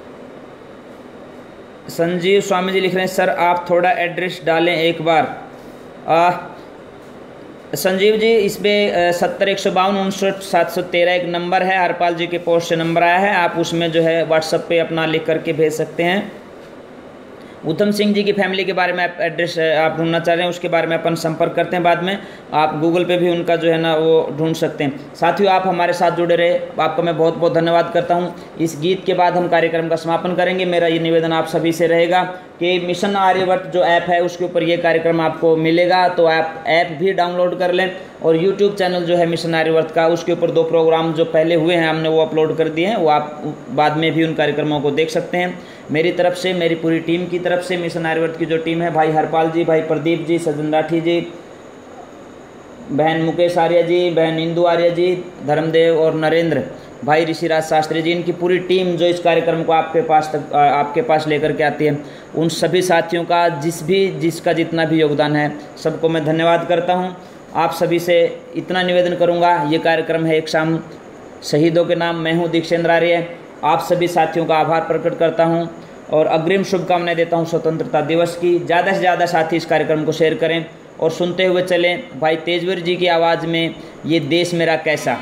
संजीव स्वामी जी लिख रहे हैं, सर आप थोड़ा एड्रेस डालें एक बार। आ, संजीव जी इस पर सत्तर एक सौ बावन उनसठ सात सौ तेरह एक नंबर है, हरपाल जी के पोस्ट से नंबर आया है, आप उसमें जो है व्हाट्सएप पे अपना लिख करके भेज सकते हैं। उत्तम सिंह जी की फैमिली के बारे में आप एड्रेस आप ढूंढना चाह रहे हैं, उसके बारे में अपन संपर्क करते हैं बाद में। आप गूगल पे भी उनका जो है ना वो ढूंढ सकते हैं। साथियों आप हमारे साथ जुड़े रहे, आपका मैं बहुत बहुत धन्यवाद करता हूं। इस गीत के बाद हम कार्यक्रम का समापन करेंगे। मेरा ये निवेदन आप सभी से रहेगा कि मिशन आर्यवर्त जो ऐप है उसके ऊपर ये कार्यक्रम आपको मिलेगा, तो आप ऐप भी डाउनलोड कर लें। और यूट्यूब चैनल जो है मिशन आर्यवर्त का, उसके ऊपर दो प्रोग्राम जो पहले हुए हैं हमने वो अपलोड कर दिए हैं, वो आप बाद में भी उन कार्यक्रमों को देख सकते हैं। मेरी तरफ से, मेरी पूरी टीम की तरफ से, मिशन आर्यवर्त की जो टीम है, भाई हरपाल जी, भाई प्रदीप जी, सज्जन राठी जी, बहन मुकेश आर्य जी, बहन इंदु आर्य जी, धर्मदेव और नरेंद्र, भाई ऋषिराज शास्त्री जी, इनकी पूरी टीम जो इस कार्यक्रम को आपके पास तक आपके पास लेकर के आती है, उन सभी साथियों का जिस भी जिसका जितना भी योगदान है सबको मैं धन्यवाद करता हूं। आप सभी से इतना निवेदन करूंगा, ये कार्यक्रम है एक शाम शहीदों के नाम। मैं हूं दीक्षेंद्र आर्य, आप सभी साथियों का आभार प्रकट करता हूं और अग्रिम शुभकामनाएं देता हूं स्वतंत्रता दिवस की। ज़्यादा से ज़्यादा साथी इस कार्यक्रम को शेयर करें और सुनते हुए चलें भाई तेजवीर जी की आवाज़ में ये देश मेरा कैसा।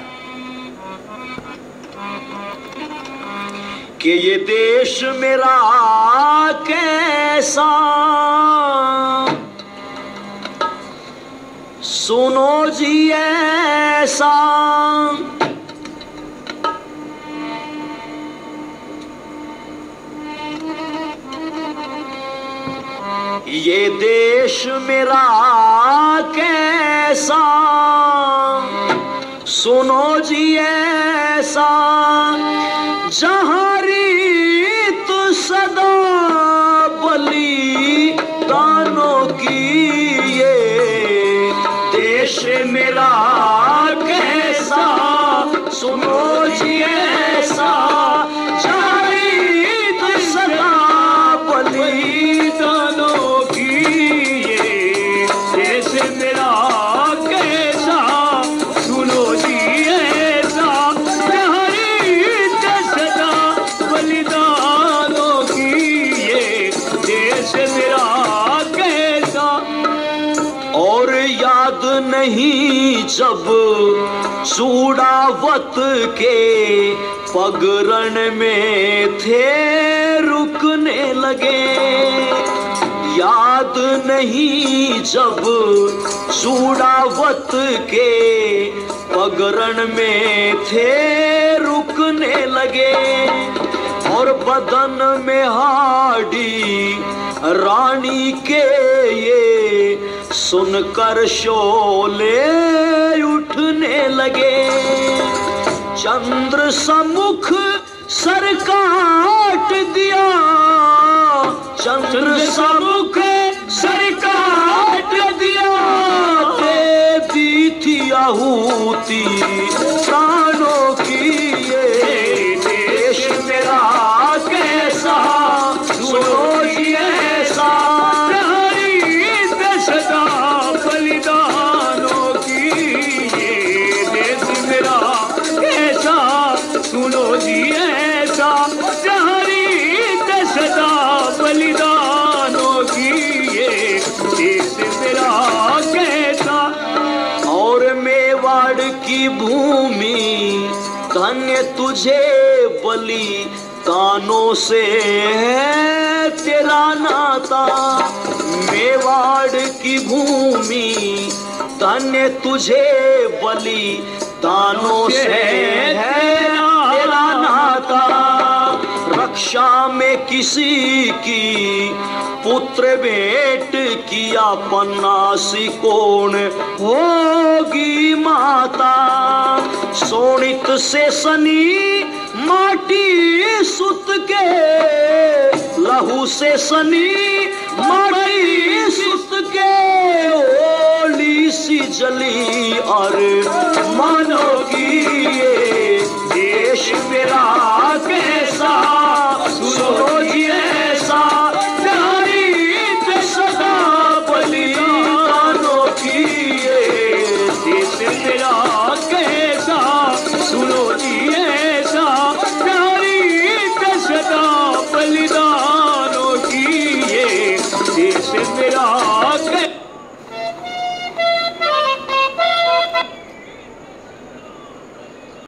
कि ये देश मेरा कैसा, सुनो जी ऐसा, ये देश मेरा कैसा, सुनो जी ऐसा, जहाँ रीत सदा बलिदानों की, ये देश मेरा कैसा, सुनो जी ऐसा, जहाँ रीत सदा बलिदानों की, ये देश मेरा कैसा, सुनो जी ऐसा, जहाँ रीत सदा बलिदानों की, ये देश मेरा कैसा। और याद नहीं जब सूडावत के पगरण में थे रुकने लगे, याद नहीं जब सूडावत के पगरण में थे रुकने लगे, और बदन में हाडी रानी के ये सुनकर शोले उठने लगे। चंद्र सम्मुख सर काट दिया, चंद्र सम्मुख सर काट दिया, दे दी थी आहुति प्राणों की, ये देश मेरा कैसा, सुनो जी ऐसा, सदा बलिदानों की, ये देश मेरा कैसा, सुनो जी ऐसा, जहरीत सदा बलिदानों की, ये देश मेरा कैसा। और मेवाड़ की भूमि धन्य तुझे बलि दानों से है तेरा नाता। मेवाड़ की भूमि धन्य तुझे बलि दानों से है तेरा नाता। रक्षा में किसी की पुत्र भेंट किया पन्नासी कौन होगी माता। सोनित से सनी माटी सुत के लहू से सनी माटी सुत के ओली सी जली